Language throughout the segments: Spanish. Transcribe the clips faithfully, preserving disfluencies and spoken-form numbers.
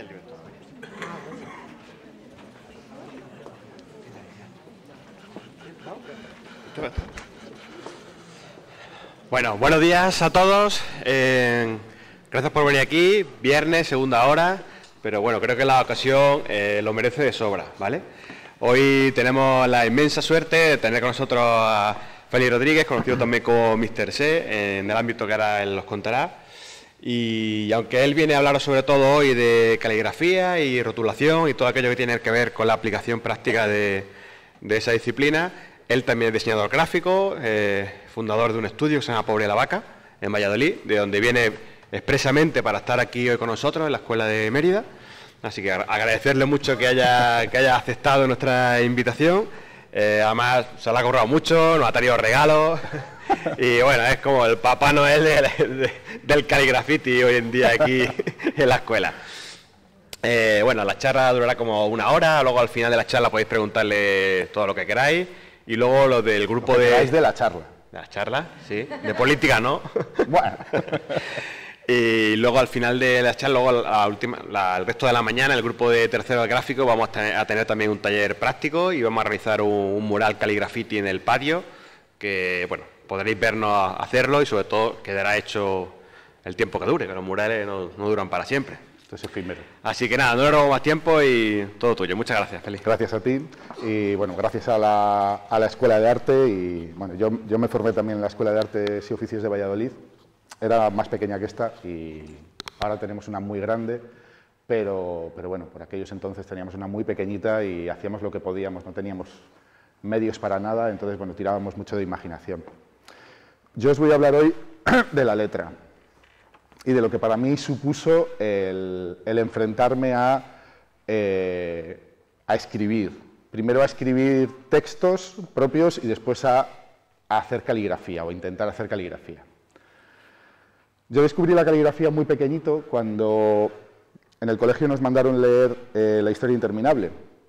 el director. Bueno, buenos días a todos. Eh, gracias por venir aquí. Viernes, segunda hora. Pero bueno, creo que la ocasión eh, lo merece de sobra, ¿vale? Hoy tenemos la inmensa suerte de tener con nosotros a Félix Rodríguez, conocido también como míster C, en el ámbito que ahora él nos contará. Y aunque él viene a hablar sobre todo hoy de caligrafía y rotulación y todo aquello que tiene que ver con la aplicación práctica de, de esa disciplina, él también es diseñador gráfico, eh, fundador de un estudio que se llama Pobre la Vaca, en Valladolid, de donde viene expresamente para estar aquí hoy con nosotros en la Escuela de Mérida. Así que agradecerle mucho que haya, que haya aceptado nuestra invitación. Eh, además, se la ha currado mucho, nos ha traído regalos. Y bueno, es como el Papá Noel de, de, del caligrafiti hoy en día aquí en la escuela. Eh, bueno, la charla durará como una hora, luego al final de la charla podéis preguntarle todo lo que queráis. Y luego los del grupo de... de la charla. De la charla, sí. De política, ¿no? Bueno. Y luego al final de la charla, luego la última, la, el resto de la mañana, el grupo de tercero del gráfico, vamos a tener, a tener también un taller práctico y vamos a realizar un, un mural caligrafiti en el patio, que, bueno, podréis vernos hacerlo y sobre todo quedará hecho el tiempo que dure, que los murales no, no duran para siempre. Esto es efímero. Así que nada, no le robo más tiempo y todo tuyo. Muchas gracias, Félix. Gracias a ti y bueno, gracias a la, a la Escuela de Arte y bueno, yo, yo me formé también en la Escuela de Artes y Oficios de Valladolid. Era más pequeña que esta y ahora tenemos una muy grande, pero, pero bueno, por aquellos entonces teníamos una muy pequeñita y hacíamos lo que podíamos, no teníamos medios para nada, entonces bueno, tirábamos mucho de imaginación. Yo os voy a hablar hoy de la letra y de lo que para mí supuso el, el enfrentarme a, eh, a escribir. Primero a escribir textos propios y después a, a hacer caligrafía o intentar hacer caligrafía. Yo descubrí la caligrafía muy pequeñito cuando en el colegio nos mandaron leer eh, La historia interminable.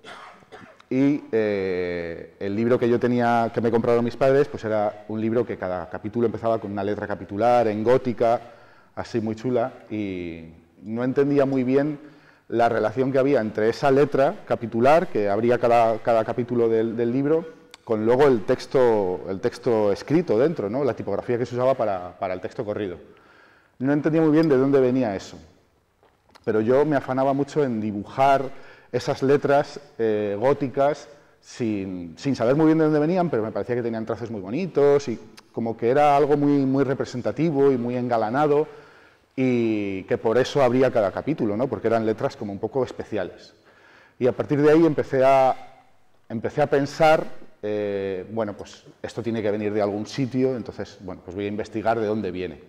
Y eh, el libro que yo tenía, que me compraron mis padres, pues era un libro que cada capítulo empezaba con una letra capitular, en gótica, así muy chula, y no entendía muy bien la relación que había entre esa letra capitular, que abría cada, cada capítulo del, del libro, con luego el texto, el texto escrito dentro, ¿no? La tipografía que se usaba para, para el texto corrido. No entendía muy bien de dónde venía eso, pero yo me afanaba mucho en dibujar esas letras eh, góticas sin, sin saber muy bien de dónde venían, pero me parecía que tenían trazos muy bonitos y como que era algo muy, muy representativo y muy engalanado y que por eso abría cada capítulo, ¿no? Porque eran letras como un poco especiales. Y a partir de ahí empecé a, empecé a pensar, eh, bueno, pues esto tiene que venir de algún sitio, entonces, bueno, pues voy a investigar de dónde viene.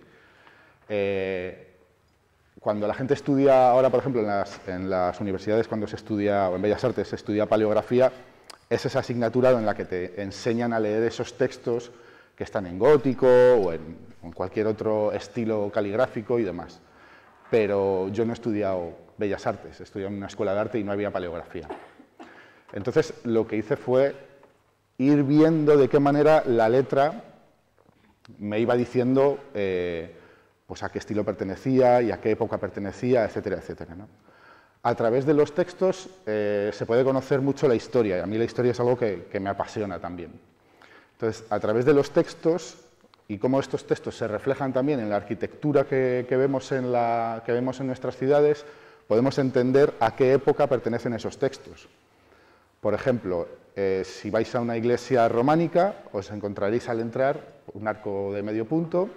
Eh, cuando la gente estudia, ahora por ejemplo en las, en las universidades cuando se estudia, o en Bellas Artes se estudia paleografía, es esa asignatura en la que te enseñan a leer esos textos que están en gótico o en, en cualquier otro estilo caligráfico y demás. Pero yo no he estudiado Bellas Artes, he estudiado en una escuela de arte y no había paleografía. Entonces lo que hice fue ir viendo de qué manera la letra me iba diciendo eh, pues a qué estilo pertenecía y a qué época pertenecía, etcétera, etcétera, ¿no? A través de los textos eh, se puede conocer mucho la historia, y a mí la historia es algo que, que me apasiona también. Entonces, a través de los textos, y cómo estos textos se reflejan también en la arquitectura que, que, vemos, en la, que vemos en nuestras ciudades, podemos entender a qué época pertenecen esos textos. Por ejemplo, eh, si vais a una iglesia románica, os encontraréis al entrar un arco de medio punto,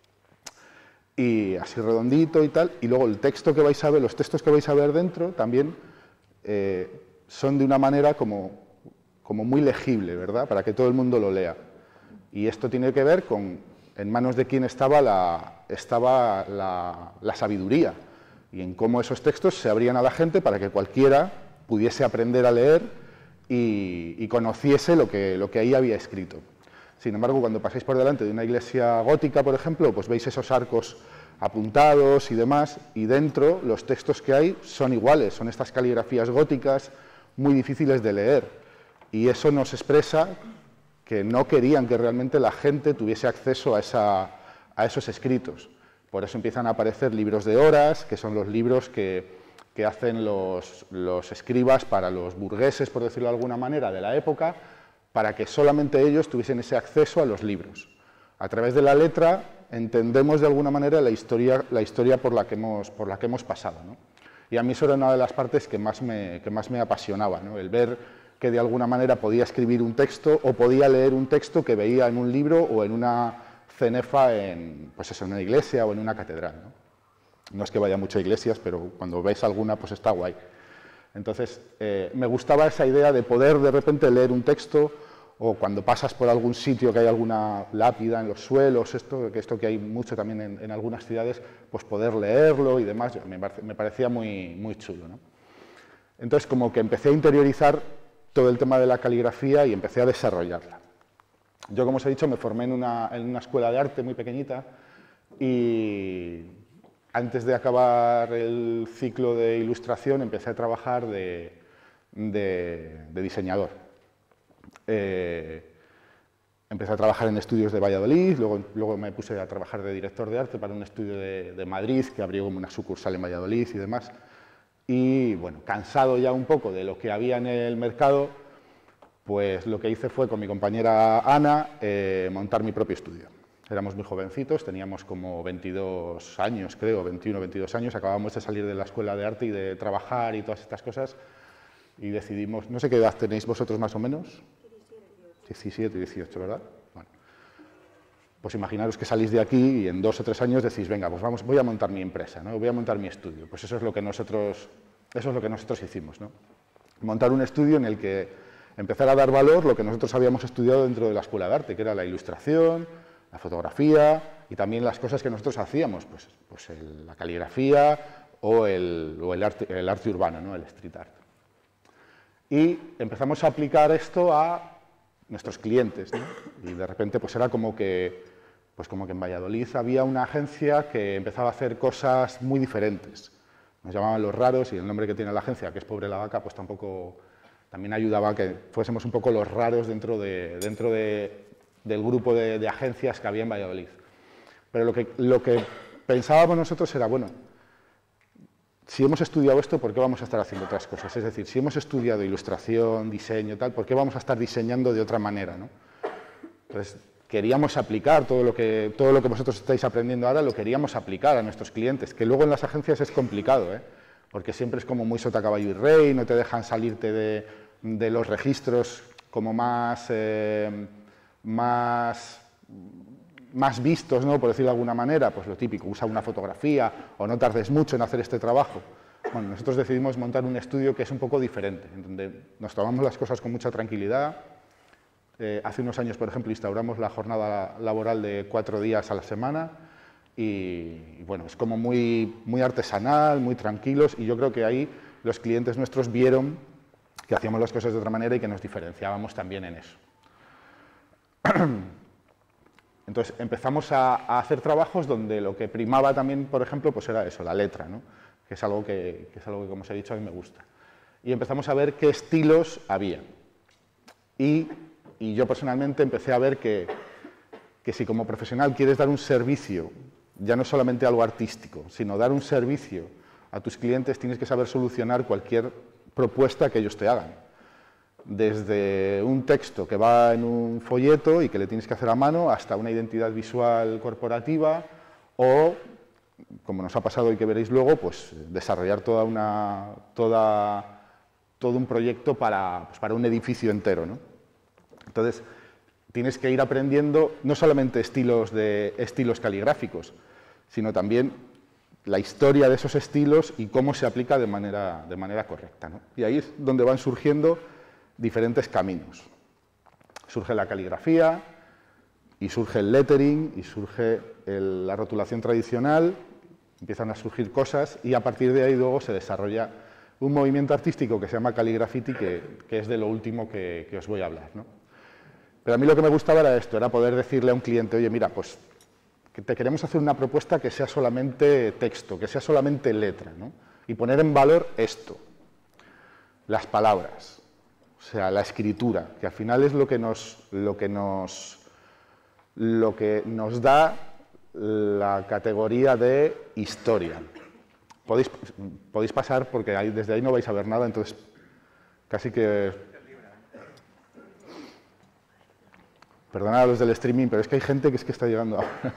y así redondito y tal, y luego el texto que vais a ver, los textos que vais a ver dentro también eh, son de una manera como, como muy legible, ¿verdad?, para que todo el mundo lo lea. Y esto tiene que ver con en manos de quién estaba la, estaba la, la sabiduría, y en cómo esos textos se abrían a la gente para que cualquiera pudiese aprender a leer y, y conociese lo que, lo que ahí había escrito. Sin embargo, cuando pasáis por delante de una iglesia gótica, por ejemplo, pues veis esos arcos apuntados y demás, y dentro los textos que hay son iguales, son estas caligrafías góticas muy difíciles de leer. Y eso nos expresa que no querían que realmente la gente tuviese acceso a, esa, a esos escritos. Por eso empiezan a aparecer libros de horas, que son los libros que, que hacen los, los escribas para los burgueses, por decirlo de alguna manera, de la época, para que solamente ellos tuviesen ese acceso a los libros. A través de la letra entendemos de alguna manera la historia, la historia por, la que hemos, por la que hemos pasado, ¿no? Y a mí eso era una de las partes que más me, que más me apasionaba, ¿no? El ver que de alguna manera podía escribir un texto o podía leer un texto que veía en un libro o en una cenefa en, pues eso, en una iglesia o en una catedral, ¿no? No es que vaya mucho a iglesias, pero cuando ves alguna, pues está guay. Entonces, eh, me gustaba esa idea de poder de repente leer un texto, o cuando pasas por algún sitio que hay alguna lápida en los suelos, esto que, esto que hay mucho también en, en algunas ciudades, pues poder leerlo y demás, me, me parecía muy, muy chulo, ¿no? Entonces, como que empecé a interiorizar todo el tema de la caligrafía y empecé a desarrollarla. Yo, como os he dicho, me formé en una, en una escuela de arte muy pequeñita y antes de acabar el ciclo de ilustración empecé a trabajar de, de, de diseñador. Eh, empecé a trabajar en estudios de Valladolid, luego, luego me puse a trabajar de director de arte para un estudio de, de Madrid que abrió como una sucursal en Valladolid y demás. Y bueno, cansado ya un poco de lo que había en el mercado, pues lo que hice fue con mi compañera Ana eh, montar mi propio estudio. Éramos muy jovencitos, teníamos como veintidós años, creo, veintiuno, veintidós años, acabamos de salir de la escuela de arte y de trabajar y todas estas cosas, y decidimos, no sé qué edad tenéis vosotros más o menos, diecisiete, dieciocho, ¿verdad? Bueno, pues imaginaros que salís de aquí y en dos o tres años decís, venga, pues vamos, voy a montar mi empresa, ¿no? Voy a montar mi estudio. Pues eso es lo que nosotros, eso es lo que nosotros hicimos, ¿no? Montar un estudio en el que empezar a dar valor lo que nosotros habíamos estudiado dentro de la escuela de arte, que era la ilustración, la fotografía y también las cosas que nosotros hacíamos, pues, pues el, la caligrafía o el, o el, arte, el arte urbano, ¿no? El street art. Y empezamos a aplicar esto a nuestros clientes, ¿no? Y de repente pues era como que, pues como que en Valladolid había una agencia que empezaba a hacer cosas muy diferentes. Nos llamaban Los Raros y el nombre que tiene la agencia, que es Pobre la Vaca, pues tampoco, también ayudaba a que fuésemos un poco los raros dentro de, dentro de del grupo de, de agencias que había en Valladolid. Pero lo que, lo que pensábamos nosotros era, bueno, si hemos estudiado esto, ¿por qué vamos a estar haciendo otras cosas? Es decir, si hemos estudiado ilustración, diseño, tal, ¿por qué vamos a estar diseñando de otra manera, ¿no? Entonces, queríamos aplicar todo lo, que, todo lo que vosotros estáis aprendiendo ahora, lo queríamos aplicar a nuestros clientes, que luego en las agencias es complicado, ¿eh? Porque siempre es como muy sota, caballo y rey, no te dejan salirte de, de los registros como más... Eh, Más, más vistos, ¿no? Por decirlo de alguna manera, pues lo típico, usa una fotografía o no tardes mucho en hacer este trabajo. Bueno, nosotros decidimos montar un estudio que es un poco diferente, en donde nos tomamos las cosas con mucha tranquilidad. Eh, hace unos años, por ejemplo, instauramos la jornada laboral de cuatro días a la semana y, y bueno, es como muy, muy artesanal, muy tranquilos y yo creo que ahí los clientes nuestros vieron que hacíamos las cosas de otra manera y que nos diferenciábamos también en eso. Entonces empezamos a, a hacer trabajos donde lo que primaba también, por ejemplo, pues era eso, la letra, ¿no? Que es algo que, que es algo que, como os he dicho, a mí me gusta. Y empezamos a ver qué estilos había. Y, y yo personalmente empecé a ver que, que si como profesional quieres dar un servicio, ya no solamente algo artístico, sino dar un servicio a tus clientes, tienes que saber solucionar cualquier propuesta que ellos te hagan. Desde un texto que va en un folleto y que le tienes que hacer a mano, hasta una identidad visual corporativa o, como nos ha pasado y que veréis luego, pues desarrollar toda una, toda, todo un proyecto para, pues para un edificio entero, ¿no? Entonces, tienes que ir aprendiendo no solamente estilos, de, estilos caligráficos, sino también la historia de esos estilos y cómo se aplica de manera, de manera correcta, ¿no? Y ahí es donde van surgiendo diferentes caminos. Surge la caligrafía, y surge el lettering, y surge el, la rotulación tradicional, empiezan a surgir cosas, y a partir de ahí luego se desarrolla un movimiento artístico que se llama Calligraffiti, que, que es de lo último que, que os voy a hablar, ¿no? Pero a mí lo que me gustaba era esto, era poder decirle a un cliente, oye, mira, pues que te queremos hacer una propuesta que sea solamente texto, que sea solamente letra, ¿no? Y poner en valor esto, las palabras. O sea, la escritura, que al final es lo que nos, lo que nos, lo que nos da la categoría de historia. Podéis, podéis pasar porque ahí, desde ahí no vais a ver nada, entonces casi que... Perdonad a los del streaming, pero es que hay gente que es que está llegando ahora.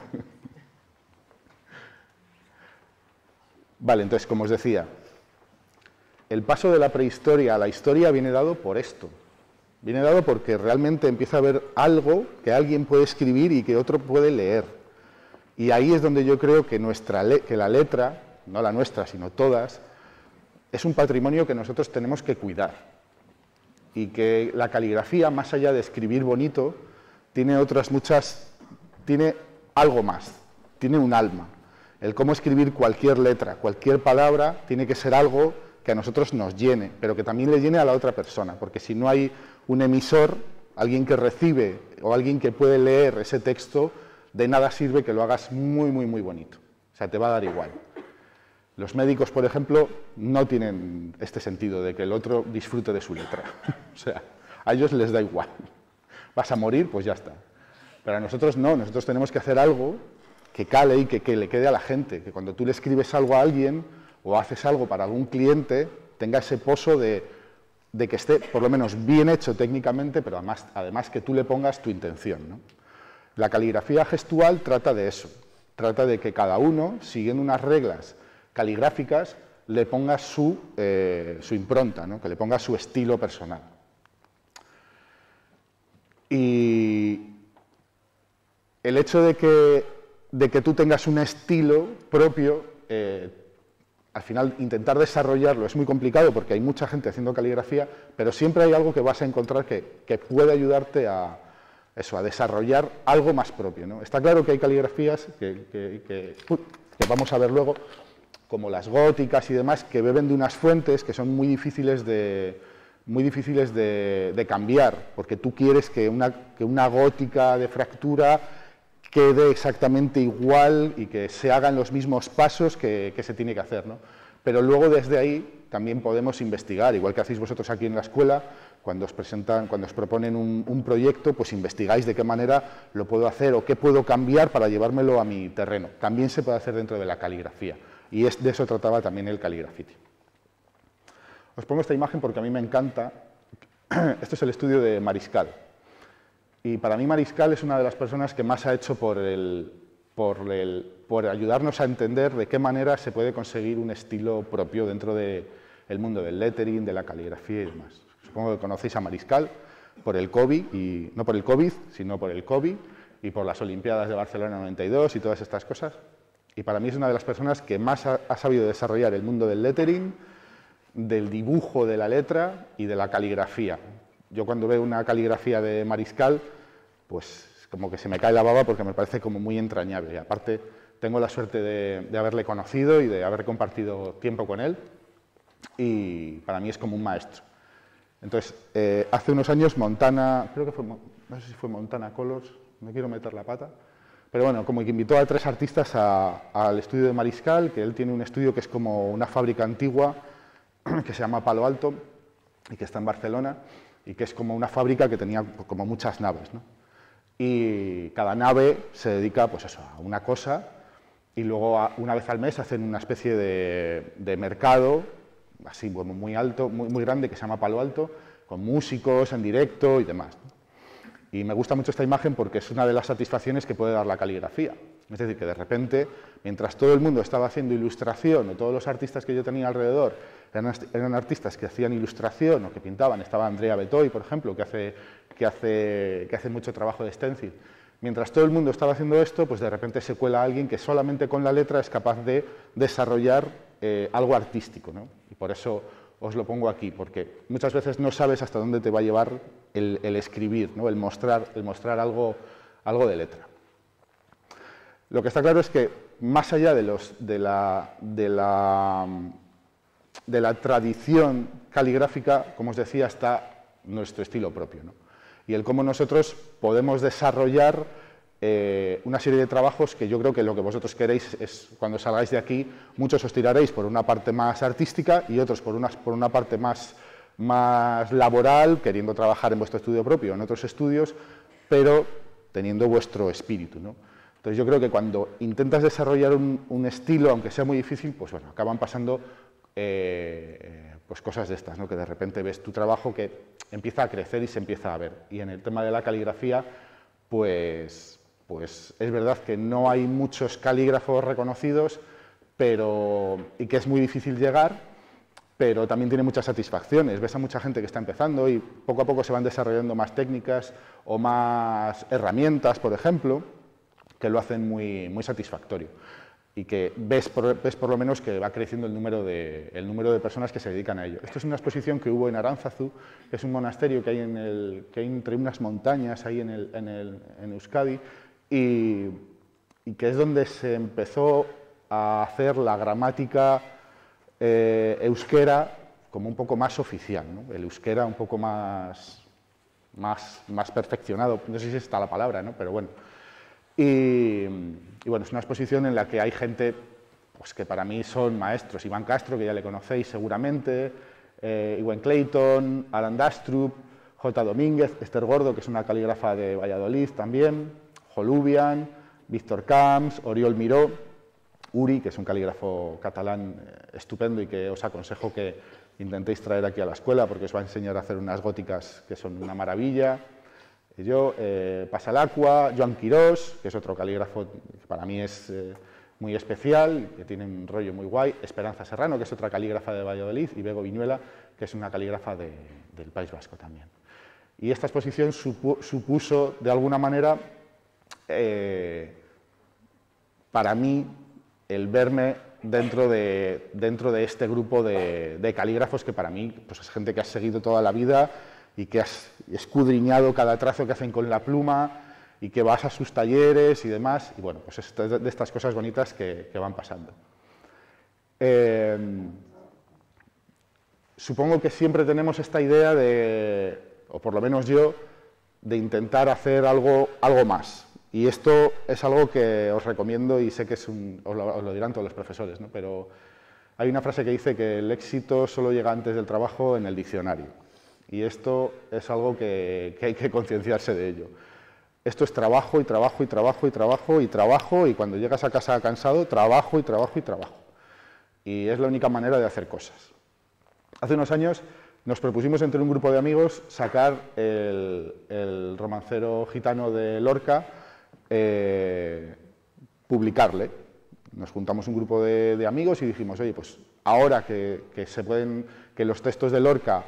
Vale, entonces, como os decía, el paso de la prehistoria a la historia viene dado por esto. Viene dado porque realmente empieza a haber algo que alguien puede escribir y que otro puede leer. Y ahí es donde yo creo que, nuestra le- que la letra, no la nuestra, sino todas, es un patrimonio que nosotros tenemos que cuidar. Y que la caligrafía, más allá de escribir bonito, tiene otras muchas, tiene algo más, tiene un alma. El cómo escribir cualquier letra, cualquier palabra, tiene que ser algo que a nosotros nos llene, pero que también le llene a la otra persona, porque si no hay un emisor, alguien que recibe o alguien que puede leer ese texto, de nada sirve que lo hagas muy, muy, muy bonito. O sea, te va a dar igual. Los médicos, por ejemplo, no tienen este sentido de que el otro disfrute de su letra. O sea, a ellos les da igual. Vas a morir, pues ya está. Pero a nosotros no, nosotros tenemos que hacer algo que cale y que, que le quede a la gente, que cuando tú le escribes algo a alguien o haces algo para algún cliente, tenga ese pozo de, de que esté por lo menos bien hecho técnicamente, pero además, además que tú le pongas tu intención, ¿no? La caligrafía gestual trata de eso, trata de que cada uno, siguiendo unas reglas caligráficas, le ponga su, eh, su impronta, ¿no? Que le ponga su estilo personal. Y el hecho de que, de que tú tengas un estilo propio, eh, al final intentar desarrollarlo es muy complicado porque hay mucha gente haciendo caligrafía, pero siempre hay algo que vas a encontrar que, que puede ayudarte a, eso, a desarrollar algo más propio, ¿no? Está claro que hay caligrafías que, que, que, que vamos a ver luego, como las góticas y demás, que beben de unas fuentes que son muy difíciles de, muy difíciles de, de cambiar, porque tú quieres que una, que una gótica de fractura quede exactamente igual y que se hagan los mismos pasos que, que se tiene que hacer, ¿no? Pero luego desde ahí también podemos investigar, igual que hacéis vosotros aquí en la escuela, cuando os presentan, cuando os proponen un, un proyecto, pues investigáis de qué manera lo puedo hacer o qué puedo cambiar para llevármelo a mi terreno. También se puede hacer dentro de la caligrafía, y es, de eso trataba también el Calligraffiti. Os pongo esta imagen porque a mí me encanta. Esto es el estudio de Mariscal. Y para mí Mariscal es una de las personas que más ha hecho por, el, por, el, por ayudarnos a entender de qué manera se puede conseguir un estilo propio dentro del mundo del lettering, de la caligrafía y demás. Supongo que conocéis a Mariscal por el COVID, y no por el COVID, sino por el COVID y por las Olimpiadas de Barcelona noventa y dos y todas estas cosas. Y para mí es una de las personas que más ha, ha sabido desarrollar el mundo del lettering, del dibujo de la letra y de la caligrafía. Yo cuando veo una caligrafía de Mariscal, pues como que se me cae la baba porque me parece como muy entrañable. Y aparte tengo la suerte de, de haberle conocido y de haber compartido tiempo con él, y para mí es como un maestro. Entonces, eh, hace unos años Montana, creo que fue, no sé si fue Montana Colors, no quiero meter la pata, pero bueno, como que invitó a tres artistas a, al estudio de Mariscal, que él tiene un estudio que es como una fábrica antigua, que se llama Palo Alto, y que está en Barcelona, y que es como una fábrica que tenía como muchas naves, ¿no? Y cada nave se dedica, pues eso, a una cosa, y luego a, una vez al mes hacen una especie de, de mercado, así bueno, muy alto, muy, muy grande, que se llama Palo Alto, con músicos en directo y demás, ¿no? Y me gusta mucho esta imagen porque es una de las satisfacciones que puede dar la caligrafía. Es decir, que de repente, mientras todo el mundo estaba haciendo ilustración, o todos los artistas que yo tenía alrededor eran, eran artistas que hacían ilustración o que pintaban, estaba Andrea Betoy, por ejemplo, que hace, que, hace, que hace mucho trabajo de stencil. Mientras todo el mundo estaba haciendo esto, pues de repente se cuela alguien que solamente con la letra es capaz de desarrollar eh, algo artístico, ¿no? Y por eso os lo pongo aquí, porque muchas veces no sabes hasta dónde te va a llevar el, el escribir, ¿no? el, mostrar, el mostrar algo, algo de letra. Lo que está claro es que, más allá de, los, de, la, de, la, de la tradición caligráfica, como os decía, está nuestro estilo propio, ¿no? Y el cómo nosotros podemos desarrollar eh, una serie de trabajos que yo creo que lo que vosotros queréis es, cuando salgáis de aquí, muchos os tiraréis por una parte más artística y otros por una, por una parte más, más laboral, queriendo trabajar en vuestro estudio propio, en otros estudios, pero teniendo vuestro espíritu, ¿no? Entonces yo creo que cuando intentas desarrollar un, un estilo, aunque sea muy difícil, pues bueno, acaban pasando eh, pues cosas de estas, ¿no? Que de repente ves tu trabajo que empieza a crecer y se empieza a ver. Y en el tema de la caligrafía, pues, pues es verdad que no hay muchos calígrafos reconocidos, pero, y que es muy difícil llegar, pero también tiene muchas satisfacciones. Ves a mucha gente que está empezando y poco a poco se van desarrollando más técnicas o más herramientas, por ejemplo, que lo hacen muy, muy satisfactorio. Y que ves por, ves por lo menos que va creciendo el número, de, el número de personas que se dedican a ello. Esto es una exposición que hubo en Aránzazu, que es un monasterio que hay, en el, que hay entre unas montañas ahí en, el, en, el, en Euskadi, y, y que es donde se empezó a hacer la gramática eh, euskera como un poco más oficial, ¿no? El euskera un poco más, más, más perfeccionado, no sé si está la palabra, ¿no? Pero bueno. Y, y bueno, es una exposición en la que hay gente pues, que para mí son maestros. Iván Castro, que ya le conocéis seguramente, eh, Iwan Clayton, Alan Dastrup, J. Domínguez, Esther Gordo, que es una calígrafa de Valladolid también, Jolubian, Víctor Camps, Oriol Miró, Uri, que es un calígrafo catalán eh, estupendo y que os aconsejo que intentéis traer aquí a la escuela porque os va a enseñar a hacer unas góticas que son una maravilla. Yo, eh, Pasalacqua, Joan Quirós, que es otro calígrafo que para mí es eh, muy especial, que tiene un rollo muy guay, Esperanza Serrano, que es otra calígrafa de Valladolid, y Bego Viñuela, que es una calígrafa de, del País Vasco también. Y esta exposición supu, supuso, de alguna manera, eh, para mí, el verme dentro de, dentro de este grupo de, de calígrafos que para mí pues, es gente que has seguido toda la vida y que has escudriñado cada trazo que hacen con la pluma y que vas a sus talleres y demás, y bueno, pues es de estas cosas bonitas que, que van pasando. Eh, supongo que siempre tenemos esta idea de, o por lo menos yo, de intentar hacer algo, algo más, y esto es algo que os recomiendo y sé que es un, os, lo, os lo dirán todos los profesores, ¿no? Pero hay una frase que dice que el éxito solo llega antes del trabajo en el diccionario. Y esto es algo que, que hay que concienciarse de ello. Esto es trabajo y trabajo y trabajo y trabajo y trabajo y cuando llegas a casa cansado, trabajo y trabajo y trabajo. Y es la única manera de hacer cosas. Hace unos años nos propusimos entre un grupo de amigos sacar el, el romancero gitano de Lorca, eh, publicarle. Nos juntamos un grupo de, de amigos y dijimos, oye, pues ahora que, que, se pueden, que los textos de Lorca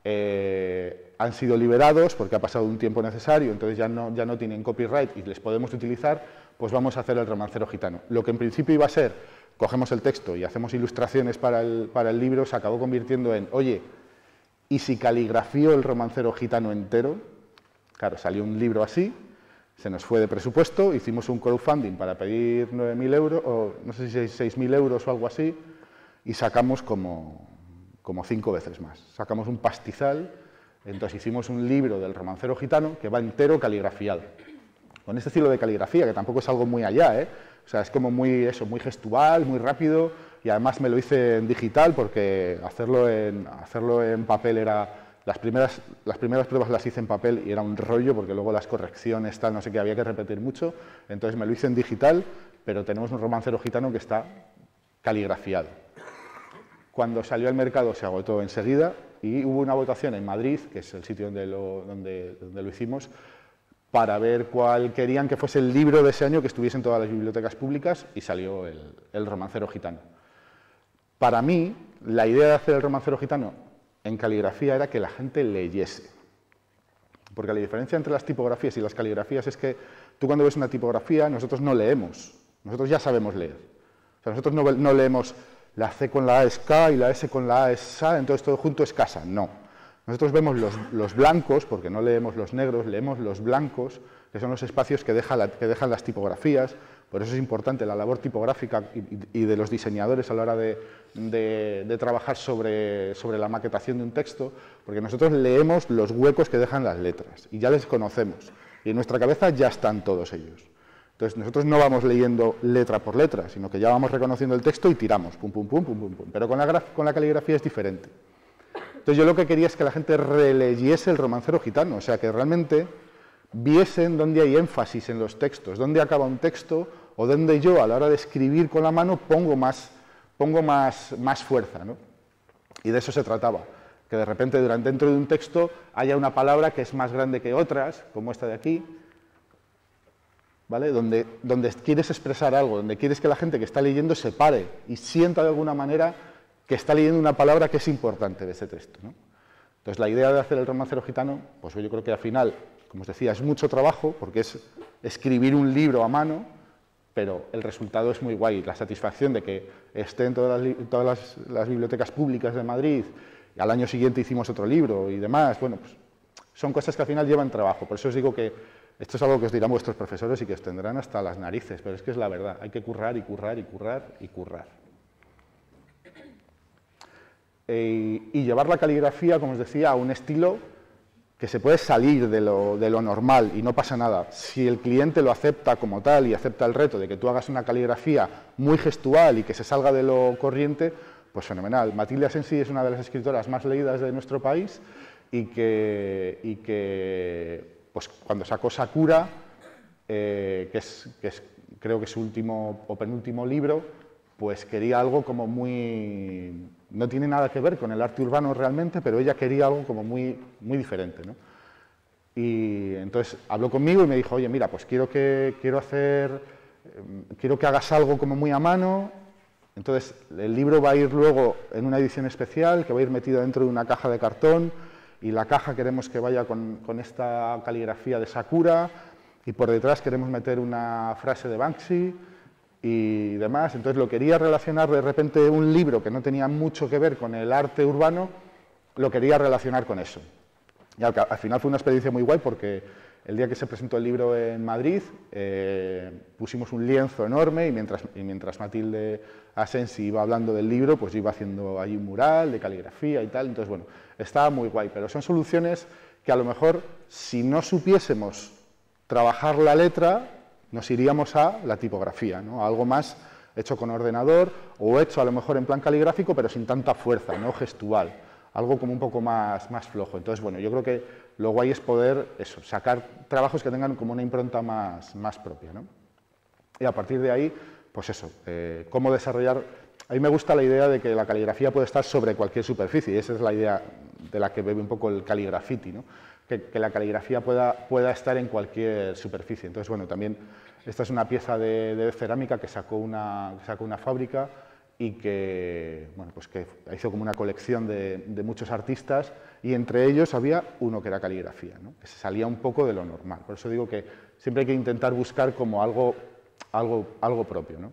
Eh, han sido liberados porque ha pasado un tiempo necesario, entonces ya no, ya no tienen copyright y les podemos utilizar, pues vamos a hacer el romancero gitano. Lo que en principio iba a ser, cogemos el texto y hacemos ilustraciones para el, para el libro, se acabó convirtiendo en, oye, ¿y si caligrafío el romancero gitano entero? Claro, salió un libro así, se nos fue de presupuesto, hicimos un crowdfunding para pedir nueve mil euros, o no sé si seis mil euros o algo así, y sacamos como... como cinco veces más. Sacamos un pastizal, entonces hicimos un libro del romancero gitano que va entero caligrafiado. Con este estilo de caligrafía, que tampoco es algo muy allá, ¿eh? O sea, es como muy, eso, muy gestual, muy rápido, y además me lo hice en digital porque hacerlo en, hacerlo en papel era... Las primeras, las primeras pruebas las hice en papel y era un rollo porque luego las correcciones, tal, no sé qué, había que repetir mucho, entonces me lo hice en digital, pero tenemos un romancero gitano que está caligrafiado. Cuando salió al mercado se agotó enseguida y hubo una votación en Madrid, que es el sitio donde lo, donde, donde lo hicimos, para ver cuál querían que fuese el libro de ese año que estuviese en todas las bibliotecas públicas y salió el, el romancero gitano. Para mí, la idea de hacer el romancero gitano en caligrafía era que la gente leyese. Porque la diferencia entre las tipografías y las caligrafías es que tú cuando ves una tipografía, nosotros no leemos, nosotros ya sabemos leer. O sea, nosotros no, no leemos... La C con la A es K y la S con la A es SA, entonces todo junto es casa. No. Nosotros vemos los, los blancos, porque no leemos los negros, leemos los blancos, que son los espacios que, deja la, que dejan las tipografías. Por eso es importante la labor tipográfica y, y de los diseñadores a la hora de, de, de trabajar sobre, sobre la maquetación de un texto, porque nosotros leemos los huecos que dejan las letras y ya les conocemos. Y en nuestra cabeza ya están todos ellos. Entonces, nosotros no vamos leyendo letra por letra, sino que ya vamos reconociendo el texto y tiramos, pum, pum, pum, pum, pum, pum. Pero con la, con la caligrafía es diferente. Entonces, yo lo que quería es que la gente releyese el romancero gitano, o sea, que realmente viesen dónde hay énfasis en los textos, dónde acaba un texto o dónde yo a la hora de escribir con la mano pongo más, pongo más, más fuerza, ¿no? Y de eso se trataba, que de repente durante, dentro de un texto haya una palabra que es más grande que otras, como esta de aquí, ¿vale? Donde, donde quieres expresar algo, donde quieres que la gente que está leyendo se pare y sienta de alguna manera que está leyendo una palabra que es importante de ese texto, ¿no? Entonces, la idea de hacer el romancero gitano, pues yo creo que al final, como os decía, es mucho trabajo, porque es escribir un libro a mano, pero el resultado es muy guay. La satisfacción de que esté en todas las, todas las, las bibliotecas públicas de Madrid, y al año siguiente hicimos otro libro y demás, bueno, pues son cosas que al final llevan trabajo. Por eso os digo que esto es algo que os dirán vuestros profesores y que os tendrán hasta las narices, pero es que es la verdad, hay que currar y currar y currar y currar. Y llevar la caligrafía, como os decía, a un estilo que se puede salir de lo, de lo normal y no pasa nada. Si el cliente lo acepta como tal y acepta el reto de que tú hagas una caligrafía muy gestual y que se salga de lo corriente, pues fenomenal. Matilde Asensi es una de las escritoras más leídas de nuestro país y que, y que pues, cuando sacó Sakura, eh, que, es, que es creo que su último o penúltimo libro, pues quería algo como muy... No tiene nada que ver con el arte urbano realmente, pero ella quería algo como muy, muy diferente, ¿no? Y entonces habló conmigo y me dijo, oye, mira, pues quiero que, quiero hacer, eh, quiero que hagas algo como muy a mano. Entonces el libro va a ir luego en una edición especial, que va a ir metido dentro de una caja de cartón, y la caja queremos que vaya con, con esta caligrafía de Sakura, y por detrás queremos meter una frase de Banksy, y demás. Entonces lo quería relacionar de repente un libro que no tenía mucho que ver con el arte urbano, lo quería relacionar con eso. Y al, al final fue una experiencia muy guay porque el día que se presentó el libro en Madrid eh, pusimos un lienzo enorme y mientras, y mientras Matilde Asensi iba hablando del libro, pues yo iba haciendo ahí un mural de caligrafía y tal. Entonces, bueno, estaba muy guay, pero son soluciones que a lo mejor si no supiésemos trabajar la letra, nos iríamos a la tipografía, ¿no? A algo más hecho con ordenador o hecho a lo mejor en plan caligráfico, pero sin tanta fuerza, no gestual, algo como un poco más, más flojo. Entonces, bueno, yo creo que lo guay es poder eso, sacar trabajos que tengan como una impronta más, más propia, ¿no? Y a partir de ahí, pues eso, eh, cómo desarrollar... A mí me gusta la idea de que la caligrafía puede estar sobre cualquier superficie, y esa es la idea de la que bebe un poco el caligrafiti, ¿no? Que, que la caligrafía pueda, pueda estar en cualquier superficie. Entonces, bueno, también esta es una pieza de, de cerámica que sacó una, que sacó una fábrica y que, bueno, pues que hizo como una colección de, de muchos artistas y entre ellos había uno que era caligrafía, ¿no? Que se salía un poco de lo normal. Por eso digo que siempre hay que intentar buscar como algo, algo, algo propio, ¿no?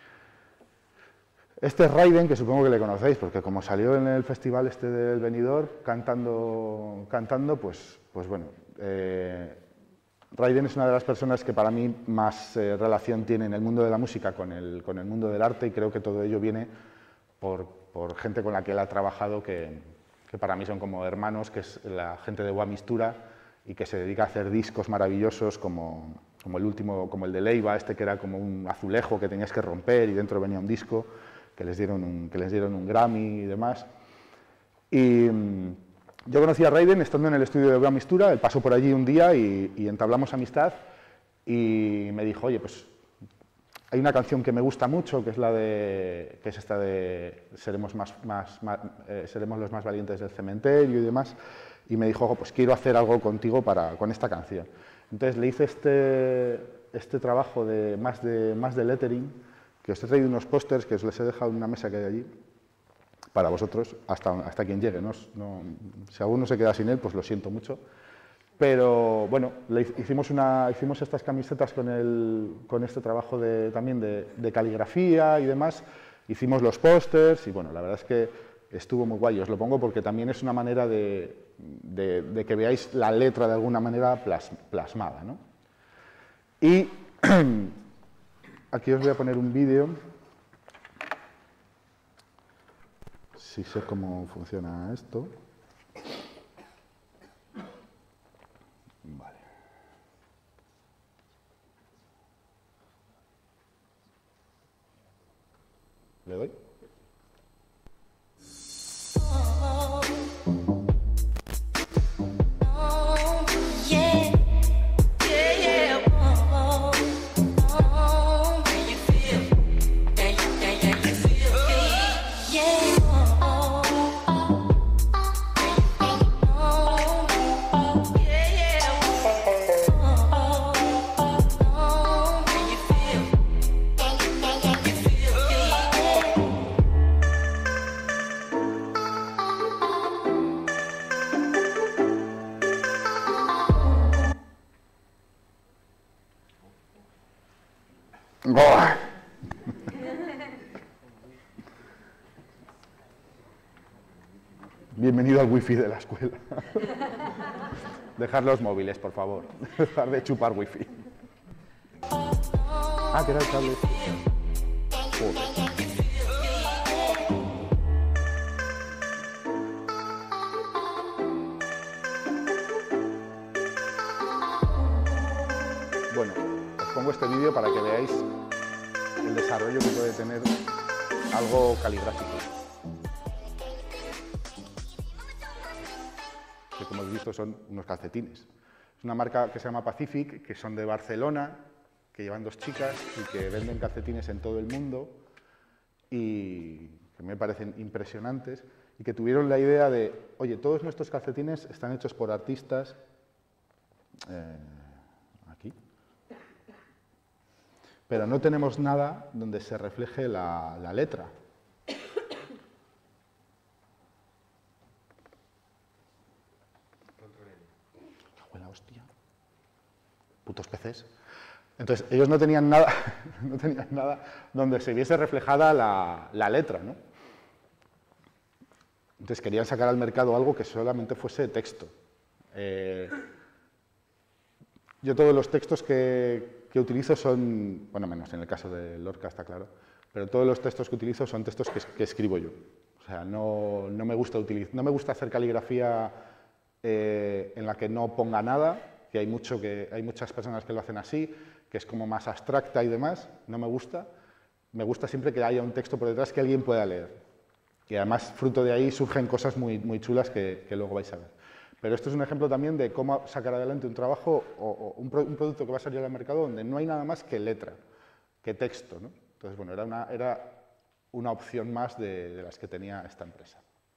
Este es Raiden, que supongo que le conocéis, porque como salió en el festival este del Benidorm cantando, cantando pues, pues bueno, eh, Raiden es una de las personas que para mí más eh, relación tiene en el mundo de la música con el, con el mundo del arte, y creo que todo ello viene por, por gente con la que él ha trabajado, que, que para mí son como hermanos, que es la gente de Guamistura, y que se dedica a hacer discos maravillosos como, como el último, como el de Leiva, este que era como un azulejo que tenías que romper y dentro venía un disco, que les dieron un, que les dieron un Grammy y demás. Y mm, yo conocí a Raiden estando en el estudio de Guamistura, él pasó por allí un día y, y entablamos amistad y me dijo, oye, pues hay una canción que me gusta mucho, que es la de, que es esta de Seremos, más, más, más, eh, seremos los más valientes del cementerio y demás, y me dijo, oh, pues quiero hacer algo contigo para, con esta canción. Entonces le hice este, este trabajo de más, de más de lettering, que os he traído unos pósters que os les he dejado en una mesa que hay allí, para vosotros, hasta, hasta quien llegue, ¿no? No, si alguno se queda sin él, pues lo siento mucho. Pero bueno, le hicimos, una, hicimos estas camisetas con, el, con este trabajo de, también de, de caligrafía y demás, hicimos los pósters y bueno, la verdad es que estuvo muy guay. Os lo pongo porque también es una manera de, de, de que veáis la letra de alguna manera plas, plasmada, ¿no? Y aquí os voy a poner un vídeo. Si sé cómo funciona esto. Vale. ¿Le doy? Bienvenido al wifi de la escuela. Dejar los móviles, por favor. Dejar de chupar wifi. Ah, que era el cable. Joder. Bueno, os pongo este vídeo para que veáis el desarrollo que puede tener algo caligráfico. Que como habéis visto son unos calcetines. Es una marca que se llama Pacific, que son de Barcelona, que llevan dos chicas y que venden calcetines en todo el mundo y que me parecen impresionantes y que tuvieron la idea de, oye, todos nuestros calcetines están hechos por artistas, eh, aquí, pero no tenemos nada donde se refleje la, la letra. Buena hostia. Putos peces. Entonces, ellos no tenían nada, no tenían nada donde se viese reflejada la, la letra, ¿no? Entonces querían sacar al mercado algo que solamente fuese texto. Eh, yo todos los textos que, que utilizo son, bueno, menos en el caso de Lorca, está claro, pero todos los textos que utilizo son textos que, que escribo yo. O sea, no, no, me gusta utilizar, no me gusta hacer caligrafía eh, en la que no ponga nada, que hay, mucho que hay muchas personas que lo hacen así, que es como más abstracta y demás, no me gusta. Me gusta siempre que haya un texto por detrás que alguien pueda leer. Y además, fruto de ahí, surgen cosas muy, muy chulas que, que luego vais a ver. Pero esto es un ejemplo también de cómo sacar adelante un trabajo o, o un, pro, un producto que va a salir al mercado donde no hay nada más que letra, que texto, ¿no? Entonces, bueno, era una, era una opción más de, de las que tenía esta empresa.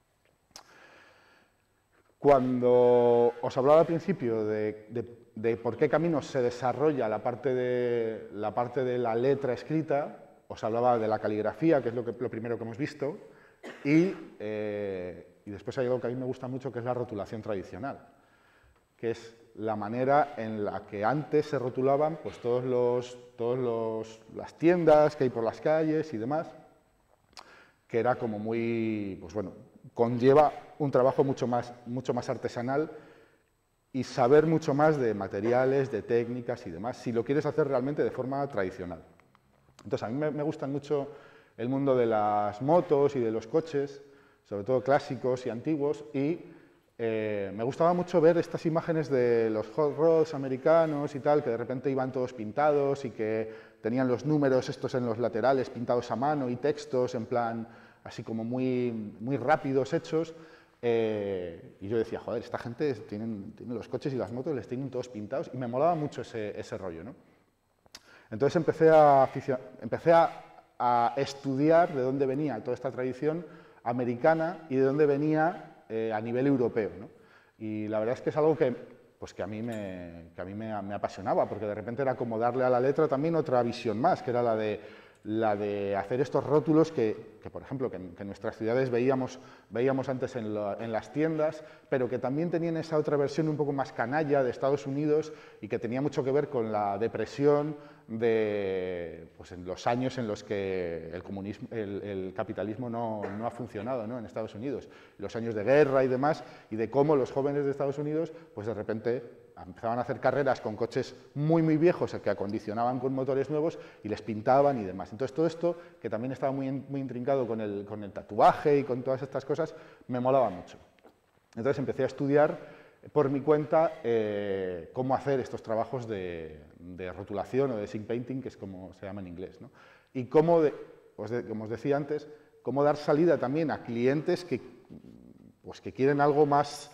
Cuando os hablaba al principio de, de, de por qué caminos se desarrolla la parte, de, la parte de la letra escrita, os hablaba de la caligrafía, que es lo, que, lo primero que hemos visto, y, eh, y después hay algo que a mí me gusta mucho, que es la rotulación tradicional, que es la manera en la que antes se rotulaban pues, todos los, todos los, las tiendas que hay por las calles y demás, que era como muy, pues bueno, conlleva un trabajo mucho más, mucho más artesanal y saber mucho más de materiales, de técnicas y demás, si lo quieres hacer realmente de forma tradicional. Entonces, a mí me, me gusta mucho el mundo de las motos y de los coches, sobre todo clásicos y antiguos, y eh, me gustaba mucho ver estas imágenes de los hot rods americanos y tal, que de repente iban todos pintados y que tenían los números estos en los laterales pintados a mano y textos en plan así como muy, muy rápidos hechos, eh, y yo decía, joder, esta gente tienen, tienen los coches y las motos, les tienen todos pintados, y me molaba mucho ese, ese rollo, ¿no? Entonces empecé a, empecé a, a estudiar de dónde venía toda esta tradición americana y de dónde venía eh, a nivel europeo, ¿no? Y la verdad es que es algo que, pues que a mí, me, que a mí me, me apasionaba, porque de repente era como darle a la letra también otra visión más, que era la de la de hacer estos rótulos que, que por ejemplo, que en, que en nuestras ciudades veíamos, veíamos antes en, lo, en las tiendas, pero que también tenían esa otra versión un poco más canalla de Estados Unidos y que tenía mucho que ver con la depresión de pues, en los años en los que el, comunismo, el, el capitalismo no, no ha funcionado, ¿no? En Estados Unidos, los años de guerra y demás, y de cómo los jóvenes de Estados Unidos, pues de repente empezaban a hacer carreras con coches muy, muy viejos que acondicionaban con motores nuevos y les pintaban y demás. Entonces, todo esto, que también estaba muy, muy intrincado con el, con el tatuaje y con todas estas cosas, me molaba mucho. Entonces, empecé a estudiar por mi cuenta eh, cómo hacer estos trabajos de, de rotulación o de zinc painting, que es como se llama en inglés, ¿no? Y cómo, de, pues de, como os decía antes, cómo dar salida también a clientes que, pues que quieren algo más...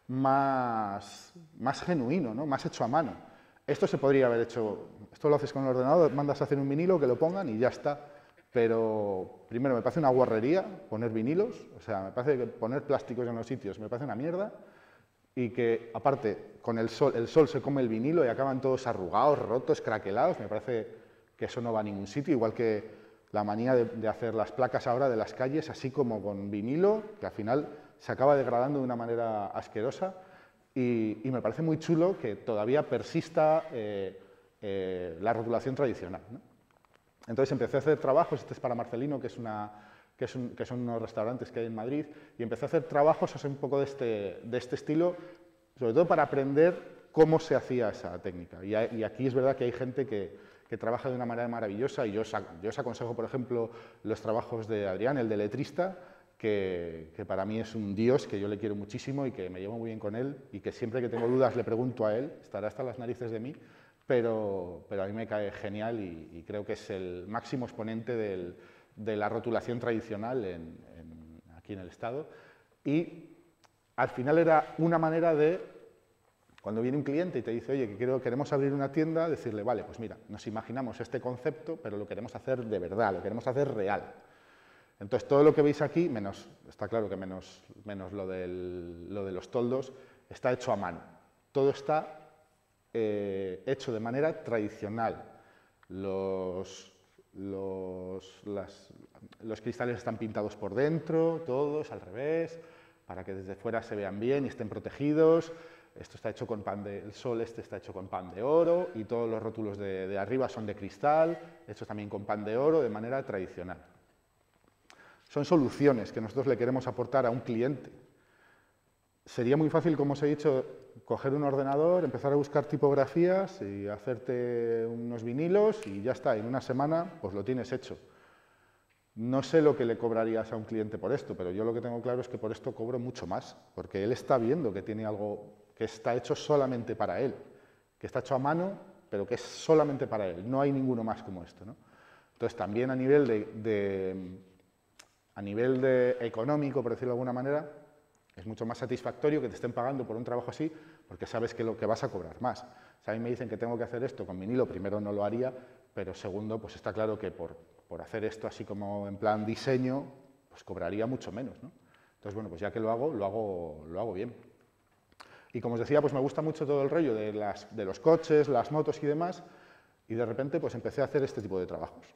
Más, más genuino, ¿no? Más hecho a mano. Esto se podría haber hecho, esto lo haces con el ordenador, mandas a hacer un vinilo, que lo pongan y ya está. Pero primero me parece una guarrería poner vinilos, o sea, me parece que poner plásticos en los sitios me parece una mierda, y que aparte con el sol, el sol se come el vinilo y acaban todos arrugados, rotos, craquelados, me parece que eso no va a ningún sitio, igual que la manía de, de hacer las placas ahora de las calles así como con vinilo, que al final se acaba degradando de una manera asquerosa, y, y me parece muy chulo que todavía persista eh, eh, la rotulación tradicional, ¿no? Entonces empecé a hacer trabajos, este es para Marcelino, que, es una, que, es un, que son unos restaurantes que hay en Madrid, y empecé a hacer trabajos así un poco de este, de este estilo, sobre todo para aprender cómo se hacía esa técnica. Y, y aquí es verdad que hay gente que, que trabaja de una manera maravillosa, y yo os, yo os aconsejo, por ejemplo, los trabajos de Adrián, el de letrista, que, que para mí es un dios, que yo le quiero muchísimo y que me llevo muy bien con él, y que siempre que tengo dudas le pregunto a él, estará hasta las narices de mí, pero, pero a mí me cae genial y, y creo que es el máximo exponente del, de la rotulación tradicional en, en, aquí en el Estado. Y al final era una manera de, cuando viene un cliente y te dice, oye, que quiero, queremos abrir una tienda, decirle, vale, pues mira, nos imaginamos este concepto, pero lo queremos hacer de verdad, lo queremos hacer real. Entonces, todo lo que veis aquí, menos, está claro que menos, menos lo, del, lo de los toldos, está hecho a mano. Todo está eh, hecho de manera tradicional. Los, los, las, los cristales están pintados por dentro, todos al revés, para que desde fuera se vean bien y estén protegidos. Esto está hecho con pan de, el sol este está hecho con pan de oro y todos los rótulos de, de arriba son de cristal, hechos también con pan de oro de manera tradicional. Son soluciones que nosotros le queremos aportar a un cliente. Sería muy fácil, como os he dicho, coger un ordenador, empezar a buscar tipografías y hacerte unos vinilos y ya está, en una semana pues lo tienes hecho. No sé lo que le cobrarías a un cliente por esto, pero yo lo que tengo claro es que por esto cobro mucho más, porque él está viendo que tiene algo que está hecho solamente para él, que está hecho a mano, pero que es solamente para él, no hay ninguno más como esto, ¿no? Entonces también a nivel de, de a nivel de económico, por decirlo de alguna manera, es mucho más satisfactorio que te estén pagando por un trabajo así, porque sabes que lo que vas a cobrar más. O sea, a mí me dicen que tengo que hacer esto con vinilo, primero no lo haría, pero segundo, pues está claro que por, por hacer esto así como en plan diseño, pues cobraría mucho menos, ¿no? Entonces, bueno, pues ya que lo hago, lo hago, lo hago bien. Y como os decía, pues me gusta mucho todo el rollo de, las, de los coches, las motos y demás, y de repente pues empecé a hacer este tipo de trabajos.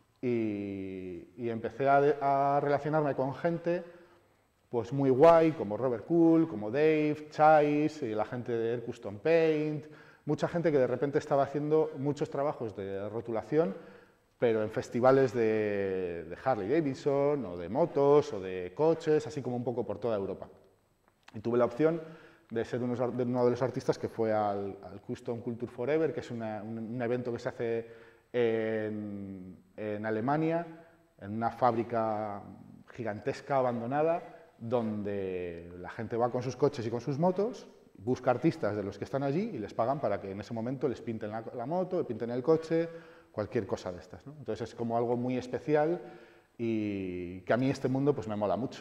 Y, y empecé a, a relacionarme con gente pues muy guay, como Robert Cool, como Dave, Chase, y la gente de Air Custom Paint, mucha gente que de repente estaba haciendo muchos trabajos de rotulación, pero en festivales de, de Harley Davidson, o de motos, o de coches, así como un poco por toda Europa. Y tuve la opción de ser uno de, uno de los artistas que fue al, al Custom Culture Forever, que es una, un, un evento que se hace en, en Alemania, en una fábrica gigantesca, abandonada, donde la gente va con sus coches y con sus motos, busca artistas de los que están allí y les pagan para que en ese momento les pinten la, la moto, le pinten el coche, cualquier cosa de estas, ¿no? Entonces es como algo muy especial y que a mí este mundo pues me mola mucho.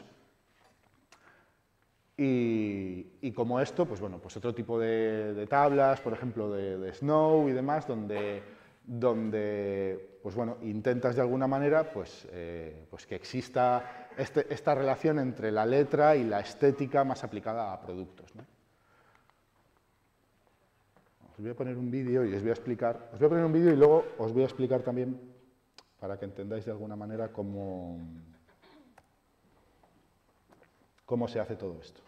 Y, y como esto, pues bueno, pues otro tipo de, de tablas, por ejemplo de, de Snow y demás, donde, donde pues bueno, intentas de alguna manera pues, eh, pues que exista este, esta relación entre la letra y la estética más aplicada a productos, ¿no? Os voy a poner un vídeo y os voy a explicar, os voy a poner un vídeo y luego os voy a explicar también, para que entendáis de alguna manera cómo, cómo se hace todo esto.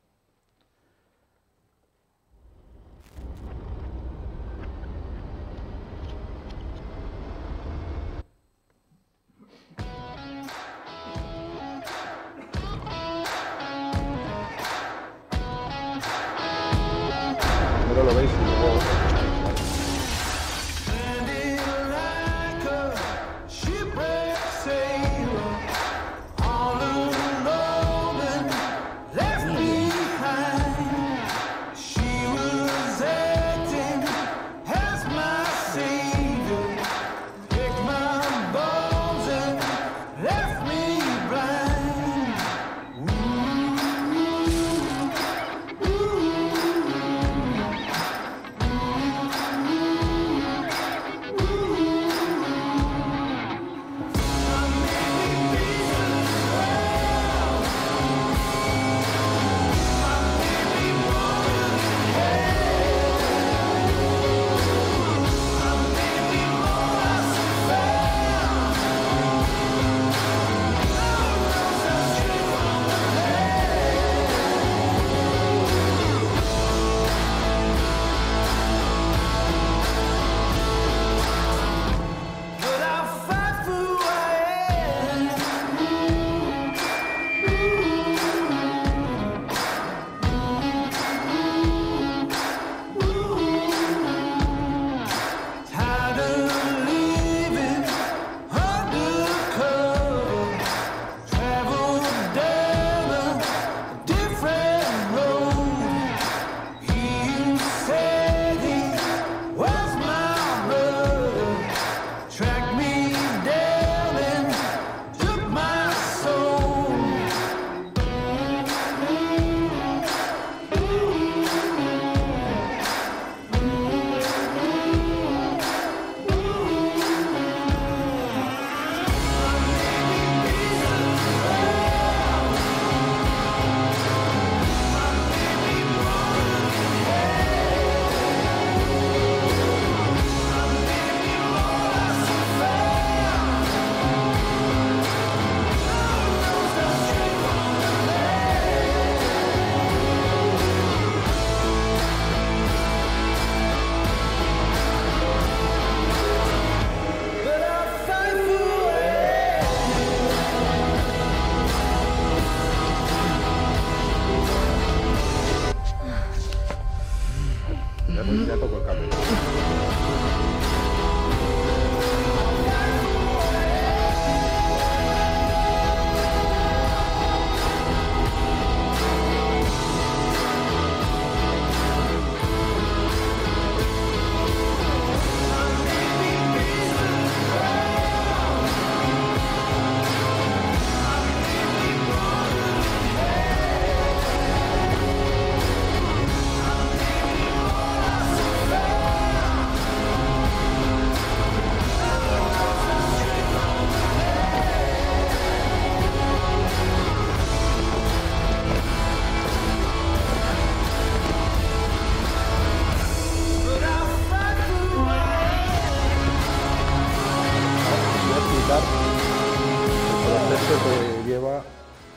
Primero lo veis y luego...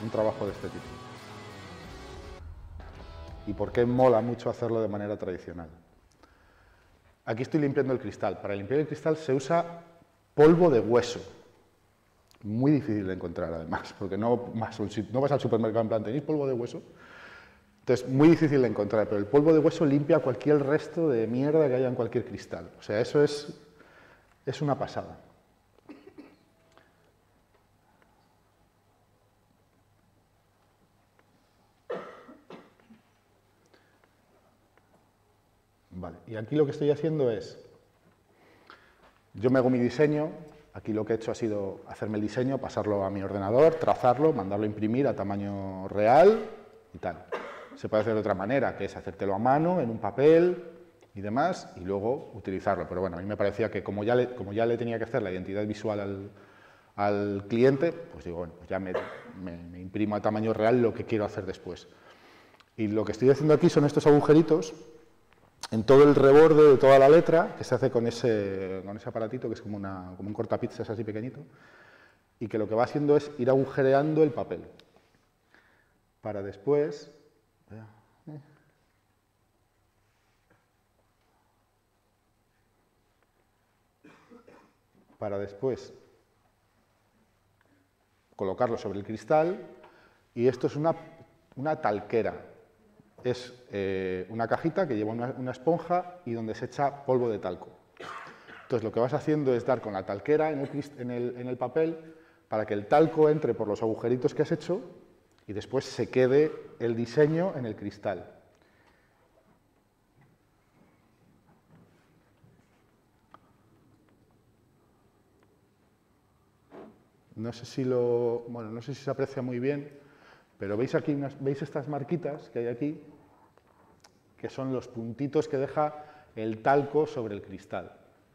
un trabajo de este tipo. ¿Y por qué mola mucho hacerlo de manera tradicional? Aquí estoy limpiando el cristal. Para limpiar el cristal se usa polvo de hueso. Muy difícil de encontrar, además, porque no vas, no vas al supermercado en plan, ¿tenéis polvo de hueso? Entonces, muy difícil de encontrar, pero el polvo de hueso limpia cualquier resto de mierda que haya en cualquier cristal. O sea, eso es, es una pasada. Vale, y aquí lo que estoy haciendo es, yo me hago mi diseño, aquí lo que he hecho ha sido hacerme el diseño, pasarlo a mi ordenador, trazarlo, mandarlo a imprimir a tamaño real y tal. Se puede hacer de otra manera, que es hacértelo a mano, en un papel y demás, y luego utilizarlo. Pero bueno, a mí me parecía que como ya le, como ya le tenía que hacer la identidad visual al, al cliente, pues digo, bueno, pues ya me, me, me imprimo a tamaño real lo que quiero hacer después. Y lo que estoy haciendo aquí son estos agujeritos en todo el reborde de toda la letra, que se hace con ese, con ese aparatito, que es como, una, como un cortapizzas así pequeñito, y que lo que va haciendo es ir agujereando el papel, para después... para después colocarlo sobre el cristal, y esto es una, una talquera. Es eh, una cajita que lleva una, una esponja y donde se echa polvo de talco. Entonces lo que vas haciendo es dar con la talquera en el, en el, en el papel para que el talco entre por los agujeritos que has hecho y después se quede el diseño en el cristal. No sé si lo, bueno, no sé si se aprecia muy bien, pero veis aquí unas, veis estas marquitas que hay aquí, que son los puntitos que deja el talco sobre el cristal.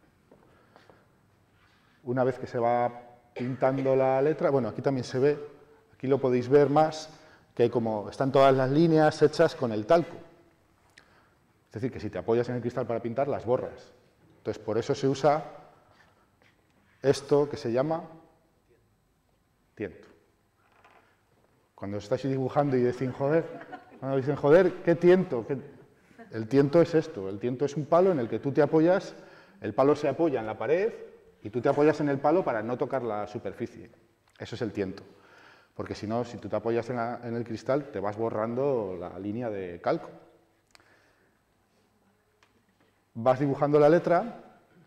Una vez que se va pintando la letra, bueno, aquí también se ve, aquí lo podéis ver más, que hay como, están todas las líneas hechas con el talco. Es decir, que si te apoyas en el cristal para pintar, las borras. Entonces, por eso se usa esto que se llama tiento. Cuando estáis dibujando y decís, joder, cuando dicen, joder, ¿qué tiento? ¿Qué? El tiento es esto, el tiento es un palo en el que tú te apoyas, el palo se apoya en la pared y tú te apoyas en el palo para no tocar la superficie. Eso es el tiento. Porque si no, si tú te apoyas en, la, en el cristal, te vas borrando la línea de calco. Vas dibujando la letra.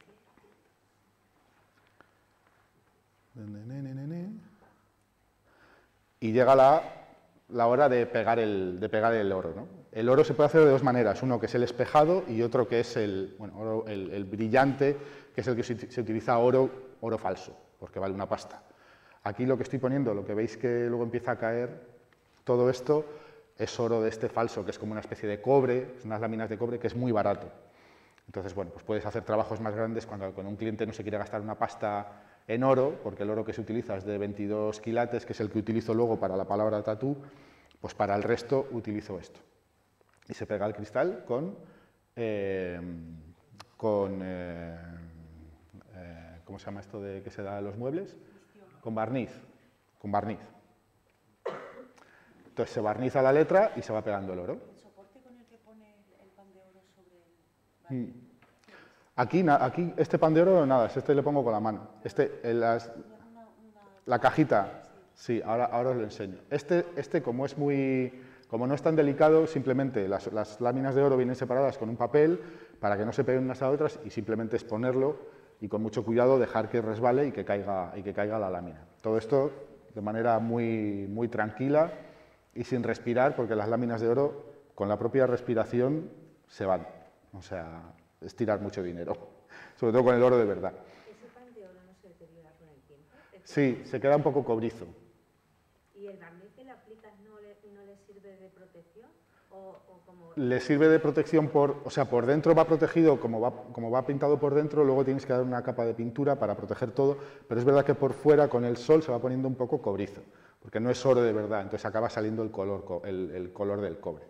Y llega la, la hora de pegar, el, de pegar el oro, ¿no? El oro se puede hacer de dos maneras, uno que es el espejado y otro que es el, bueno, oro, el, el brillante, que es el que se, se utiliza oro, oro falso, porque vale una pasta. Aquí lo que estoy poniendo, lo que veis que luego empieza a caer, todo esto es oro de este falso, que es como una especie de cobre, unas láminas de cobre, que es muy barato. Entonces, bueno, pues puedes hacer trabajos más grandes cuando con un cliente no se quiere gastar una pasta en oro, porque el oro que se utiliza es de veintidós quilates, que es el que utilizo luego para la palabra tatú, pues para el resto utilizo esto. Y se pega el cristal con, eh, con eh, eh, ¿cómo se llama esto de que se da a los muebles? Con barniz, con barniz. Entonces se barniza la letra y se va pegando el oro. ¿El soporte con el que pone el pan de oro sobre el barniz? Aquí, aquí este pan de oro, nada, este le pongo con la mano. Este, en las, la cajita, sí, ahora, ahora os lo enseño. Este, este como es muy, como no es tan delicado, simplemente las, las láminas de oro vienen separadas con un papel para que no se peguen unas a otras y simplemente es ponerlo y con mucho cuidado dejar que resbale y que caiga, y que caiga la lámina. Todo esto de manera muy, muy tranquila y sin respirar, porque las láminas de oro con la propia respiración se van. O sea, es tirar mucho dinero, sobre todo con el oro de verdad. ¿Ese pan de oro no se deteriora con el tiempo? Sí, se queda un poco cobrizo. ¿Y el barniz que le aplicas no le, no le sirve de protección? ¿O, o como... Le sirve de protección por, o sea, por dentro va protegido, como va, como va pintado por dentro, luego tienes que dar una capa de pintura para proteger todo, pero es verdad que por fuera con el sol se va poniendo un poco cobrizo, porque no es oro de verdad, entonces acaba saliendo el color, el, el color del cobre.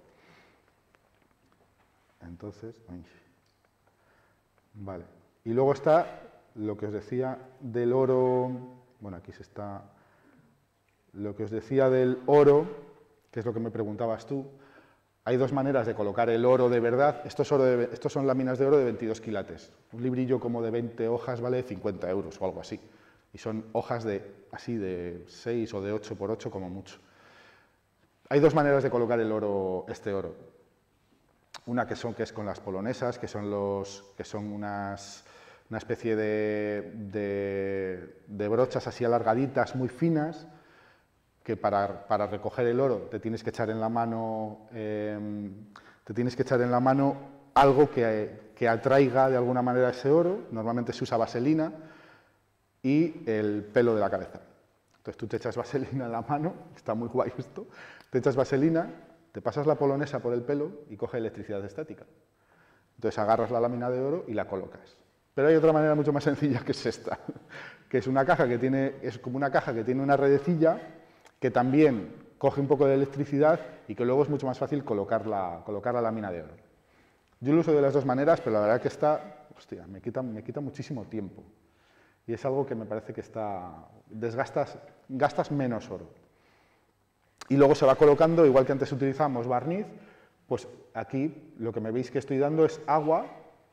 Entonces, ay. Vale. Y luego está lo que os decía del oro, bueno, aquí se está, lo que os decía del oro, que es lo que me preguntabas tú, hay dos maneras de colocar el oro de verdad. Esto es oro de, estos son láminas de oro de veintidós quilates. Un librillo como de veinte hojas vale cincuenta euros o algo así. Y son hojas de así de seis o de ocho por ocho como mucho. Hay dos maneras de colocar el oro, este oro. Una que, son, que es con las polonesas, que son, los, que son unas, una especie de, de, de brochas así alargaditas, muy finas, que para, para recoger el oro te tienes que echar en la mano, eh, te tienes que echar en la mano algo que, que atraiga de alguna manera ese oro. Normalmente se usa vaselina y el pelo de la cabeza. Entonces tú te echas vaselina en la mano, está muy guay esto, te echas vaselina, te pasas la polonesa por el pelo y coge electricidad estática. Entonces agarras la lámina de oro y la colocas. Pero hay otra manera mucho más sencilla, que es esta, que es una caja que tiene, es como una caja que tiene una redecilla que también coge un poco de electricidad y que luego es mucho más fácil colocar la, colocar la lámina de oro. Yo lo uso de las dos maneras, pero la verdad que está, hostia, me quita, me quita muchísimo tiempo. Y es algo que me parece que está, desgastas, gastas menos oro. Y luego se va colocando, igual que antes utilizábamos barniz, pues aquí lo que me veis que estoy dando es agua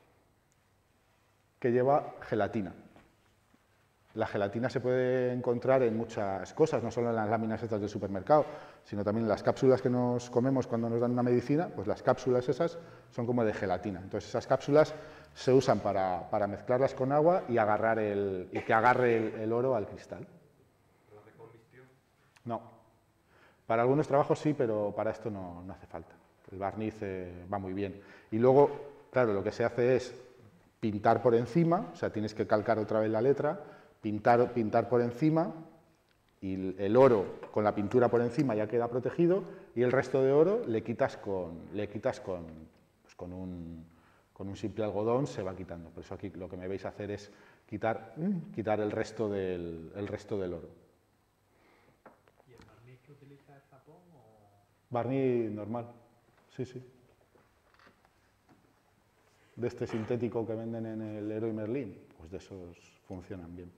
que lleva gelatina. La gelatina se puede encontrar en muchas cosas, no solo en las láminas estas del supermercado, sino también en las cápsulas que nos comemos cuando nos dan una medicina, pues las cápsulas esas son como de gelatina. Entonces esas cápsulas se usan para, para mezclarlas con agua y, agarrar el, y que agarre el, el oro al cristal. No. Para algunos trabajos sí, pero para esto no, no hace falta. El barniz eh, va muy bien. Y luego, claro, lo que se hace es pintar por encima, o sea, tienes que calcar otra vez la letra, pintar, pintar por encima, y el oro con la pintura por encima ya queda protegido, y el resto de oro le quitas con, le quitas con, pues con, un, con un simple algodón, se va quitando. Por eso aquí lo que me veis hacer es quitar, quitar el, resto del, el resto del oro. ¿Y el barniz que utiliza es Japón o...? Barniz normal, sí, sí. De este sintético que venden en el Leroy Merlin, pues de esos funcionan bien.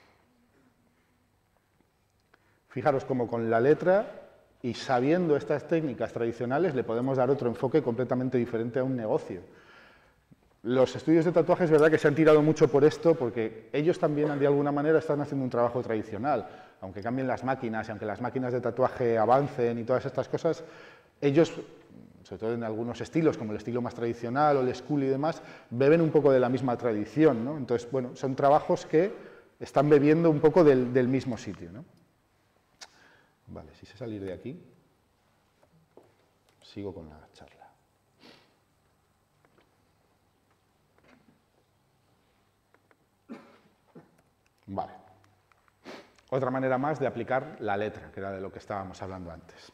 Fijaros cómo con la letra y sabiendo estas técnicas tradicionales le podemos dar otro enfoque completamente diferente a un negocio. Los estudios de tatuaje es verdad que se han tirado mucho por esto porque ellos también de alguna manera están haciendo un trabajo tradicional. Aunque cambien las máquinas y aunque las máquinas de tatuaje avancen y todas estas cosas, ellos, sobre todo en algunos estilos, como el estilo más tradicional o el school y demás, beben un poco de la misma tradición, ¿no? Entonces, bueno, son trabajos que están bebiendo un poco del, del mismo sitio, ¿no? Vale, si sé salir de aquí, sigo con la charla. Vale. Otra manera más de aplicar la letra, que era de lo que estábamos hablando antes.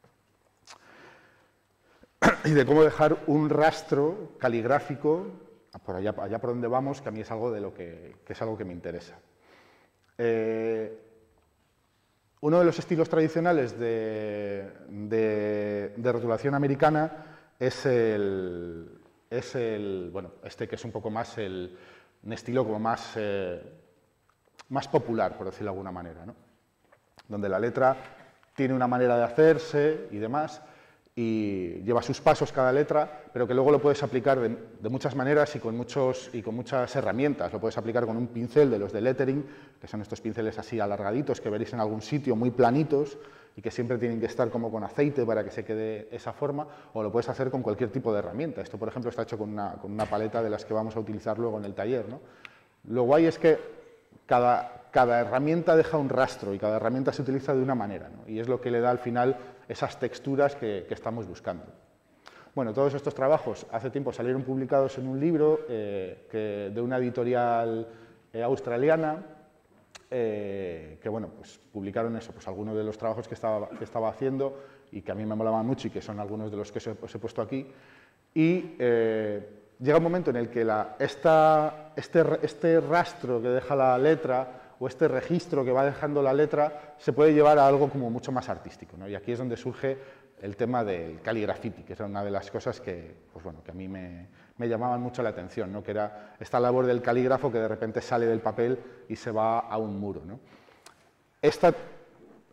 Y de cómo dejar un rastro caligráfico por allá, allá por donde vamos, que a mí es algo, de lo que, que, es algo que me interesa. Eh, uno de los estilos tradicionales de, de, de rotulación americana es el, es el, bueno, este que es un poco más el, un estilo como más, eh, más popular, por decirlo de alguna manera, ¿no? Donde la letra tiene una manera de hacerse y demás, y lleva sus pasos cada letra, pero que luego lo puedes aplicar de, de muchas maneras y con, muchos, y con muchas herramientas. Lo puedes aplicar con un pincel de los de lettering, que son estos pinceles así alargaditos que veréis en algún sitio, muy planitos, y que siempre tienen que estar como con aceite para que se quede esa forma, o lo puedes hacer con cualquier tipo de herramienta. Esto, por ejemplo, está hecho con una, con una paleta de las que vamos a utilizar luego en el taller, ¿no? Lo guay es que cada, cada herramienta deja un rastro y cada herramienta se utiliza de una manera, ¿no? Y es lo que le da al final esas texturas que, que estamos buscando. Bueno, todos estos trabajos hace tiempo salieron publicados en un libro eh, que, de una editorial eh, australiana, eh, que bueno, pues publicaron eso, pues algunos de los trabajos que estaba, que estaba haciendo y que a mí me molaban mucho y que son algunos de los que os he, os he puesto aquí. Y eh, llega un momento en el que la, esta, este, este rastro que deja la letra o este registro que va dejando la letra se puede llevar a algo como mucho más artístico, ¿no? Y aquí es donde surge el tema del caligrafiti, que es una de las cosas que, pues bueno, que a mí me, me llamaban mucho la atención, ¿no? Que era esta labor del calígrafo que de repente sale del papel y se va a un muro, ¿no? Esta,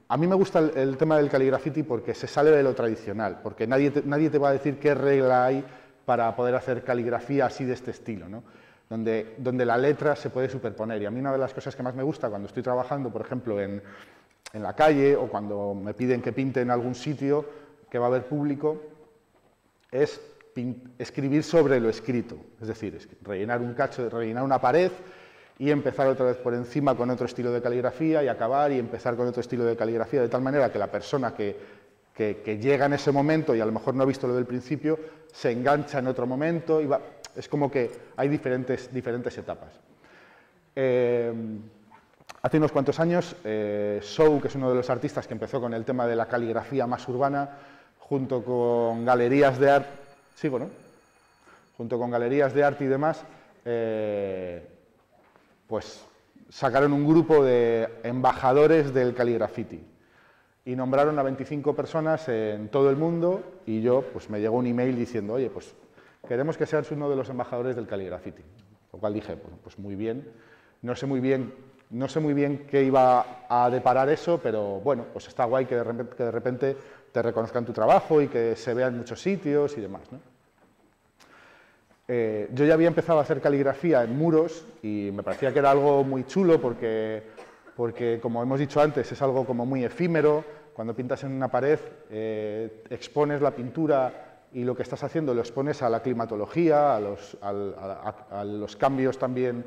a mí me gusta el, el tema del caligrafiti porque se sale de lo tradicional, porque nadie te, nadie te va a decir qué regla hay para poder hacer caligrafía así de este estilo, ¿no? Donde, donde la letra se puede superponer. Y a mí una de las cosas que más me gusta cuando estoy trabajando, por ejemplo, en, en la calle o cuando me piden que pinte en algún sitio que va a haber público, es escribir sobre lo escrito. Es decir, rellenar un cacho, rellenar una pared y empezar otra vez por encima con otro estilo de caligrafía y acabar y empezar con otro estilo de caligrafía, de tal manera que la persona que, que, que llega en ese momento y a lo mejor no ha visto lo del principio, se engancha en otro momento y va... Es como que hay diferentes, diferentes etapas. Eh, hace unos cuantos años, eh, Sou, que es uno de los artistas que empezó con el tema de la caligrafía más urbana, junto con galerías de arte, sigo, ¿no? Junto con galerías de arte y demás, eh, pues sacaron un grupo de embajadores del caligrafiti y nombraron a veinticinco personas en todo el mundo y yo, pues me llegó un email diciendo, oye, pues queremos que seas uno de los embajadores del caligrafiti, lo cual dije, pues, pues muy bien, no sé muy bien, no sé muy bien qué iba a deparar eso, pero bueno, pues está guay que de repente, que de repente te reconozcan tu trabajo y que se vea en muchos sitios y demás, ¿no? Eh, yo ya había empezado a hacer caligrafía en muros y me parecía que era algo muy chulo porque, porque como hemos dicho antes, es algo como muy efímero. Cuando pintas en una pared, eh, expones la pintura y lo que estás haciendo lo expones a la climatología, a los, a, a, a los cambios también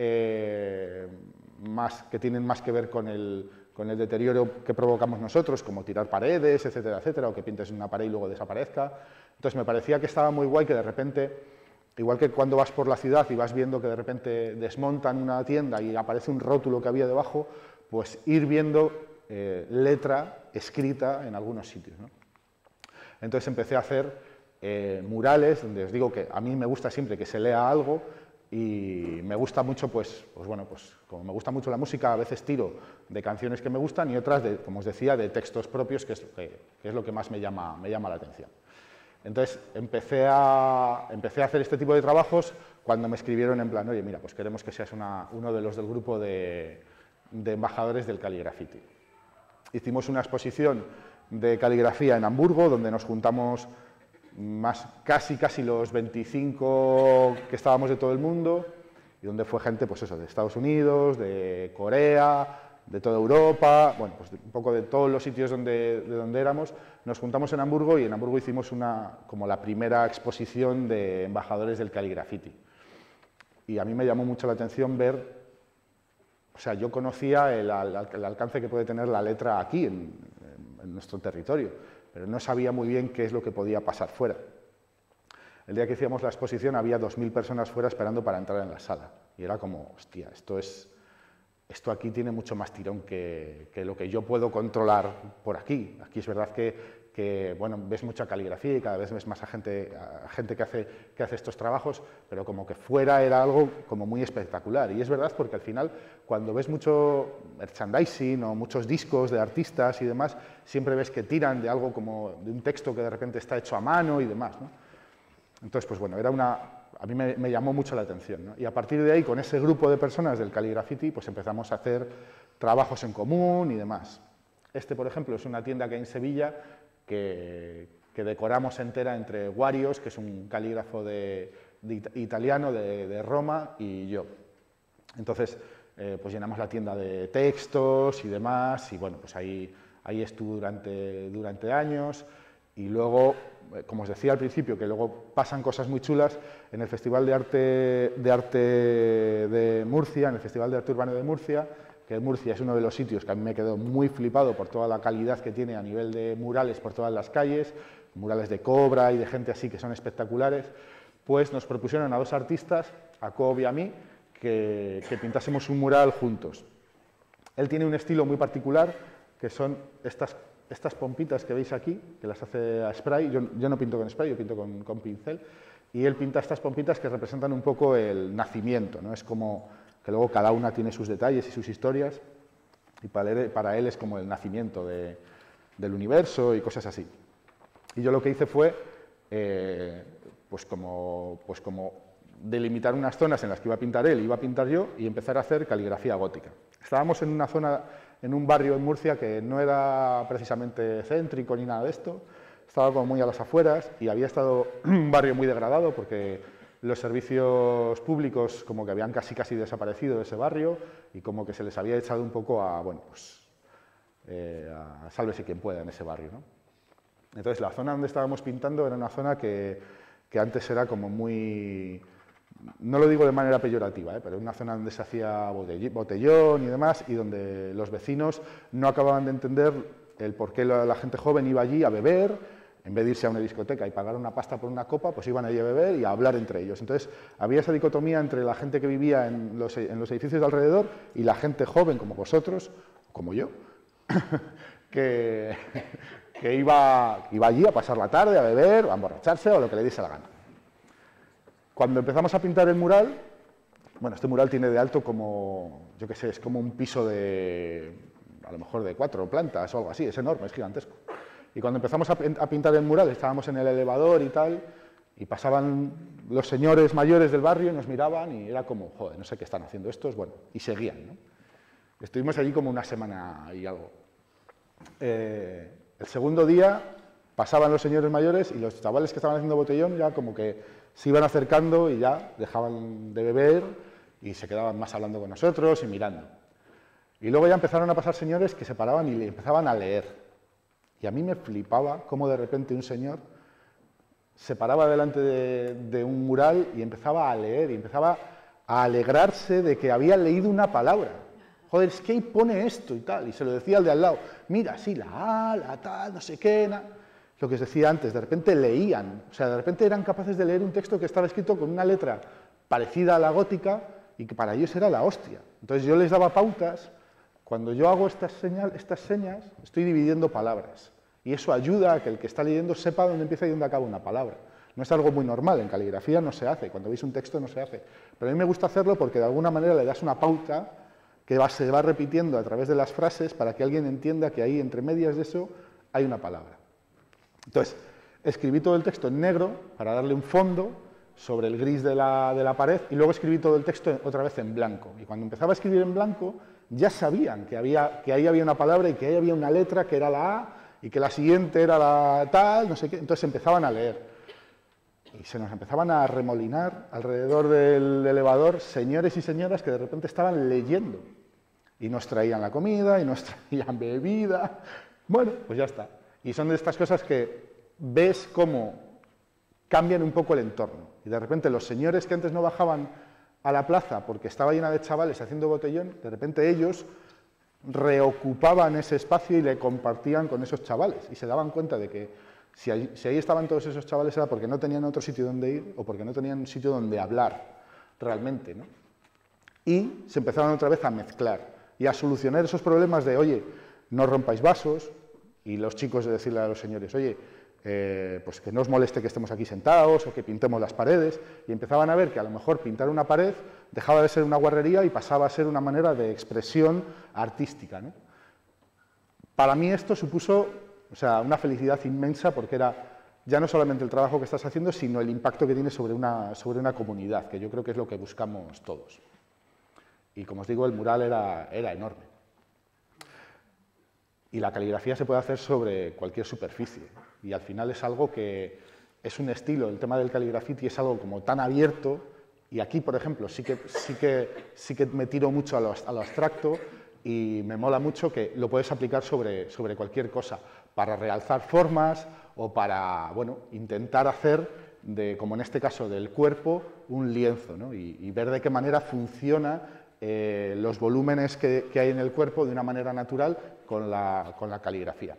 eh, más, que tienen más que ver con el, con el deterioro que provocamos nosotros, como tirar paredes, etcétera, etcétera, o que pintes en una pared y luego desaparezca. Entonces me parecía que estaba muy guay que de repente, igual que cuando vas por la ciudad y vas viendo que de repente desmontan una tienda y aparece un rótulo que había debajo, pues ir viendo eh, letra escrita en algunos sitios, ¿no? Entonces empecé a hacer eh, murales, donde os digo que a mí me gusta siempre que se lea algo y me gusta mucho, pues, pues bueno, pues como me gusta mucho la música, a veces tiro de canciones que me gustan y otras, de, como os decía, de textos propios, que es, que, que es lo que más me llama, me llama la atención. Entonces empecé a, empecé a hacer este tipo de trabajos cuando me escribieron en plan, oye, mira, pues queremos que seas una, uno de los del grupo de, de embajadores del caligrafiti. Hicimos una exposición de caligrafía en Hamburgo, donde nos juntamos más, casi, casi los veinticinco que estábamos de todo el mundo, y donde fue gente, pues eso, de Estados Unidos, de Corea, de toda Europa, bueno, pues un poco de todos los sitios donde, de donde éramos. Nos juntamos en Hamburgo y en Hamburgo hicimos una, como la primera exposición de embajadores del caligrafiti. Y a mí me llamó mucho la atención ver, o sea, yo conocía el, el alcance que puede tener la letra aquí, en, en, en nuestro territorio, pero no sabía muy bien qué es lo que podía pasar fuera. El día que hicimos la exposición había dos mil personas fuera esperando para entrar en la sala. Y era como, hostia, esto, es, esto aquí tiene mucho más tirón que, que lo que yo puedo controlar por aquí. Aquí es verdad que, que bueno, ves mucha caligrafía y cada vez ves más a gente, a gente que, hace, que hace estos trabajos, pero como que fuera era algo como muy espectacular. Y es verdad porque al final, cuando ves mucho merchandising o muchos discos de artistas y demás, siempre ves que tiran de algo como de un texto que de repente está hecho a mano y demás, ¿no? Entonces, pues bueno, era una, a mí me, me llamó mucho la atención, ¿no? Y a partir de ahí, con ese grupo de personas del caligrafiti, pues empezamos a hacer trabajos en común y demás. Este, por ejemplo, es una tienda que hay en Sevilla que, que decoramos entera entre Guarios, que es un calígrafo de, de italiano de, de Roma, y yo. Entonces, eh, pues llenamos la tienda de textos y demás, y bueno, pues ahí, ahí estuve durante, durante años, y luego, como os decía al principio, que luego pasan cosas muy chulas, en el Festival de Arte de, Arte de Murcia, en el Festival de Arte Urbano de Murcia, que Murcia es uno de los sitios que a mí me quedó muy flipado por toda la calidad que tiene a nivel de murales por todas las calles, murales de Cobra y de gente así que son espectaculares, pues nos propusieron a dos artistas, a Cobb y a mí, que, que pintásemos un mural juntos. Él tiene un estilo muy particular, que son estas, estas pompitas que veis aquí, que las hace a spray. Yo, yo no pinto con spray, yo pinto con, con pincel, y él pinta estas pompitas que representan un poco el nacimiento, ¿no? Es como que luego cada una tiene sus detalles y sus historias, y para él, para él es como el nacimiento de, del universo y cosas así. Y yo lo que hice fue, eh, pues, como, pues como delimitar unas zonas en las que iba a pintar él, iba a pintar yo, y empezar a hacer caligrafía gótica. Estábamos en una zona en un barrio en Murcia que no era precisamente céntrico ni nada de esto, estaba como muy a las afueras y había estado un barrio muy degradado porque los servicios públicos como que habían casi casi desaparecido de ese barrio y como que se les había echado un poco a, bueno, pues, eh, a sálvese quien pueda en ese barrio, ¿no? Entonces la zona donde estábamos pintando era una zona que, que antes era como muy, no lo digo de manera peyorativa, ¿eh? pero era una zona donde se hacía botellón y demás y donde los vecinos no acababan de entender el por qué la, la gente joven iba allí a beber. En vez de irse a una discoteca y pagar una pasta por una copa, pues iban allí a beber y a hablar entre ellos. Entonces, había esa dicotomía entre la gente que vivía en los, en los edificios de alrededor y la gente joven, como vosotros, como yo, que, que iba, iba allí a pasar la tarde, a beber, a emborracharse o lo que le diese la gana. Cuando empezamos a pintar el mural, bueno, este mural tiene de alto como, yo qué sé, es como un piso de, a lo mejor de cuatro plantas o algo así, es enorme, es gigantesco. Y cuando empezamos a pintar el mural, estábamos en el elevador y tal, y pasaban los señores mayores del barrio y nos miraban y era como, joder, no sé qué están haciendo estos, bueno, y seguían, ¿no? Estuvimos allí como una semana y algo. Eh, el segundo día pasaban los señores mayores y los chavales que estaban haciendo botellón ya como que se iban acercando y ya dejaban de beber y se quedaban más hablando con nosotros y mirando. Y luego ya empezaron a pasar señores que se paraban y le empezaban a leer. Y a mí me flipaba cómo de repente un señor se paraba delante de, de un mural y empezaba a leer, y empezaba a alegrarse de que había leído una palabra. Joder, es que ahí pone esto y tal, y se lo decía al de al lado, mira, sí, la A, la tal, no sé qué, na. Lo que os decía antes, de repente leían, o sea, de repente eran capaces de leer un texto que estaba escrito con una letra parecida a la gótica y que para ellos era la hostia. Entonces yo les daba pautas. Cuando yo hago estas, señal, estas señas, estoy dividiendo palabras. Y eso ayuda a que el que está leyendo sepa dónde empieza y dónde acaba una palabra. No es algo muy normal, en caligrafía no se hace, cuando veis un texto no se hace. Pero a mí me gusta hacerlo porque de alguna manera le das una pauta que va, se va repitiendo a través de las frases para que alguien entienda que ahí, entre medias de eso, hay una palabra. Entonces, escribí todo el texto en negro para darle un fondo sobre el gris de la, de la pared y luego escribí todo el texto otra vez en blanco. Y cuando empezaba a escribir en blanco, ya sabían que, había, que ahí había una palabra y que ahí había una letra que era la A y que la siguiente era la tal, no sé qué. Entonces empezaban a leer. Y se nos empezaban a remolinar alrededor del elevador señores y señoras que de repente estaban leyendo. Y nos traían la comida y nos traían bebida. Bueno, pues ya está. Y son de estas cosas que ves cómo cambian un poco el entorno. Y de repente los señores que antes no bajaban a la plaza porque estaba llena de chavales haciendo botellón, de repente ellos reocupaban ese espacio y le compartían con esos chavales y se daban cuenta de que si ahí, si ahí estaban todos esos chavales era porque no tenían otro sitio donde ir o porque no tenían un sitio donde hablar realmente, ¿no? Y se empezaron otra vez a mezclar y a solucionar esos problemas de, oye, no rompáis vasos, y los chicos de decirle a los señores, oye, Eh, pues que no os moleste que estemos aquí sentados o que pintemos las paredes, y empezaban a ver que a lo mejor pintar una pared dejaba de ser una guarrería y pasaba a ser una manera de expresión artística, ¿no? Para mí esto supuso, o sea, una felicidad inmensa porque era ya no solamente el trabajo que estás haciendo, sino el impacto que tiene sobre una, sobre una comunidad, que yo creo que es lo que buscamos todos. Y como os digo, el mural era, era enorme. Y la caligrafía se puede hacer sobre cualquier superficie. Y al final es algo que es un estilo, el tema del caligrafiti es algo como tan abierto, y aquí, por ejemplo, sí que, sí que, sí que me tiro mucho a lo, a lo abstracto y me mola mucho que lo puedes aplicar sobre, sobre cualquier cosa, para realzar formas o para, bueno, intentar hacer, de, como en este caso del cuerpo, un lienzo, ¿no? y, y ver de qué manera funciona eh, los volúmenes que, que hay en el cuerpo de una manera natural con la, con la caligrafía.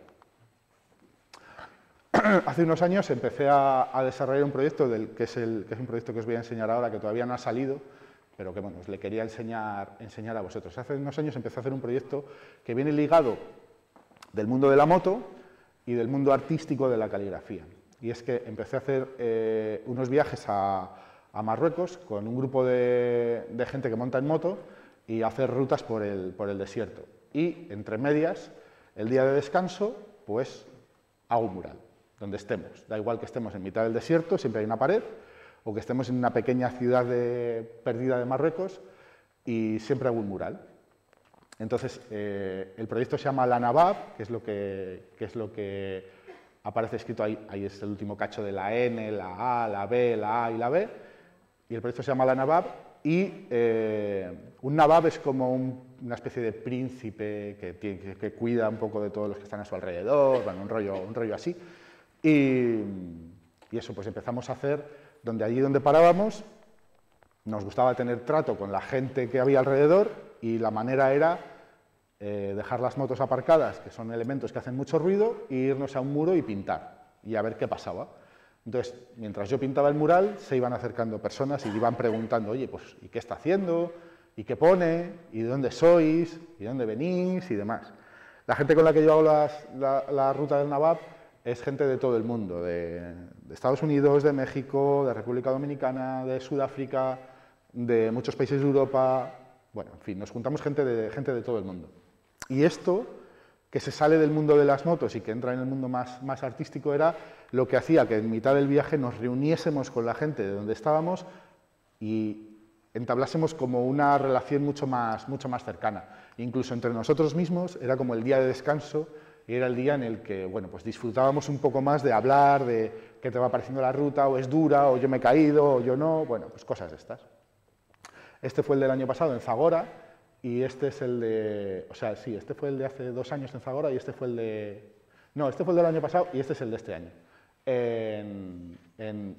Hace unos años empecé a, a desarrollar un proyecto, del, que, es el, que es un proyecto que os voy a enseñar ahora, que todavía no ha salido, pero que bueno, os le quería enseñar, enseñar a vosotros. Hace unos años empecé a hacer un proyecto que viene ligado del mundo de la moto y del mundo artístico de la caligrafía. Y es que empecé a hacer eh, unos viajes a, a Marruecos con un grupo de, de gente que monta en moto y hacer rutas por el, por el desierto. Y, entre medias, el día de descanso, pues hago un mural, donde estemos. Da igual que estemos en mitad del desierto, siempre hay una pared, o que estemos en una pequeña ciudad de, perdida de Marruecos, y siempre hago un mural. Entonces, eh, el proyecto se llama La Nabab, que es lo que, que, es lo que aparece escrito ahí, ahí es el último cacho de la N, la A, la B, la A y la B, y el proyecto se llama La Nabab, y eh, un Nabab es como un, una especie de príncipe que, tiene, que, que cuida un poco de todos los que están a su alrededor, bueno, un rollo, un rollo así, y, y eso, pues empezamos a hacer, donde allí donde parábamos, nos gustaba tener trato con la gente que había alrededor, y la manera era eh, dejar las motos aparcadas, que son elementos que hacen mucho ruido, e irnos a un muro y pintar, y a ver qué pasaba. Entonces, mientras yo pintaba el mural, se iban acercando personas y iban preguntando, oye, pues, ¿y qué está haciendo? ¿Y qué pone? ¿Y de dónde sois? ¿Y de dónde venís? Y demás. La gente con la que yo hago las, la, la ruta del Nabab es gente de todo el mundo, de, de Estados Unidos, de México, de República Dominicana, de Sudáfrica, de muchos países de Europa. Bueno, en fin, nos juntamos gente de, gente de todo el mundo. Y esto, que se sale del mundo de las motos y que entra en el mundo más, más artístico, era lo que hacía que en mitad del viaje nos reuniésemos con la gente de donde estábamos y entablásemos como una relación mucho más, mucho más cercana. Incluso entre nosotros mismos era como el día de descanso y era el día en el que, bueno, pues disfrutábamos un poco más de hablar, de qué te va pareciendo la ruta, o es dura, o yo me he caído, o yo no, bueno, pues cosas de estas. Este fue el del año pasado en Zagora, y este es el de, o sea, sí, este fue el de hace dos años en Zagora, y este fue el de, no, este fue el del año pasado, y este es el de este año. En, en,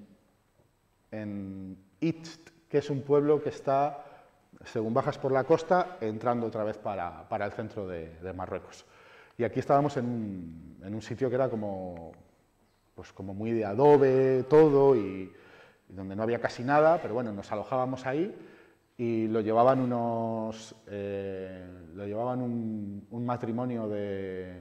en Itzt, que es un pueblo que está, según bajas por la costa, entrando otra vez para, para el centro de, de Marruecos. Y aquí estábamos en un, en un sitio que era como, pues como muy de adobe, todo, y, y donde no había casi nada, pero bueno, nos alojábamos ahí, y lo llevaban unos, eh, lo llevaban un, un matrimonio de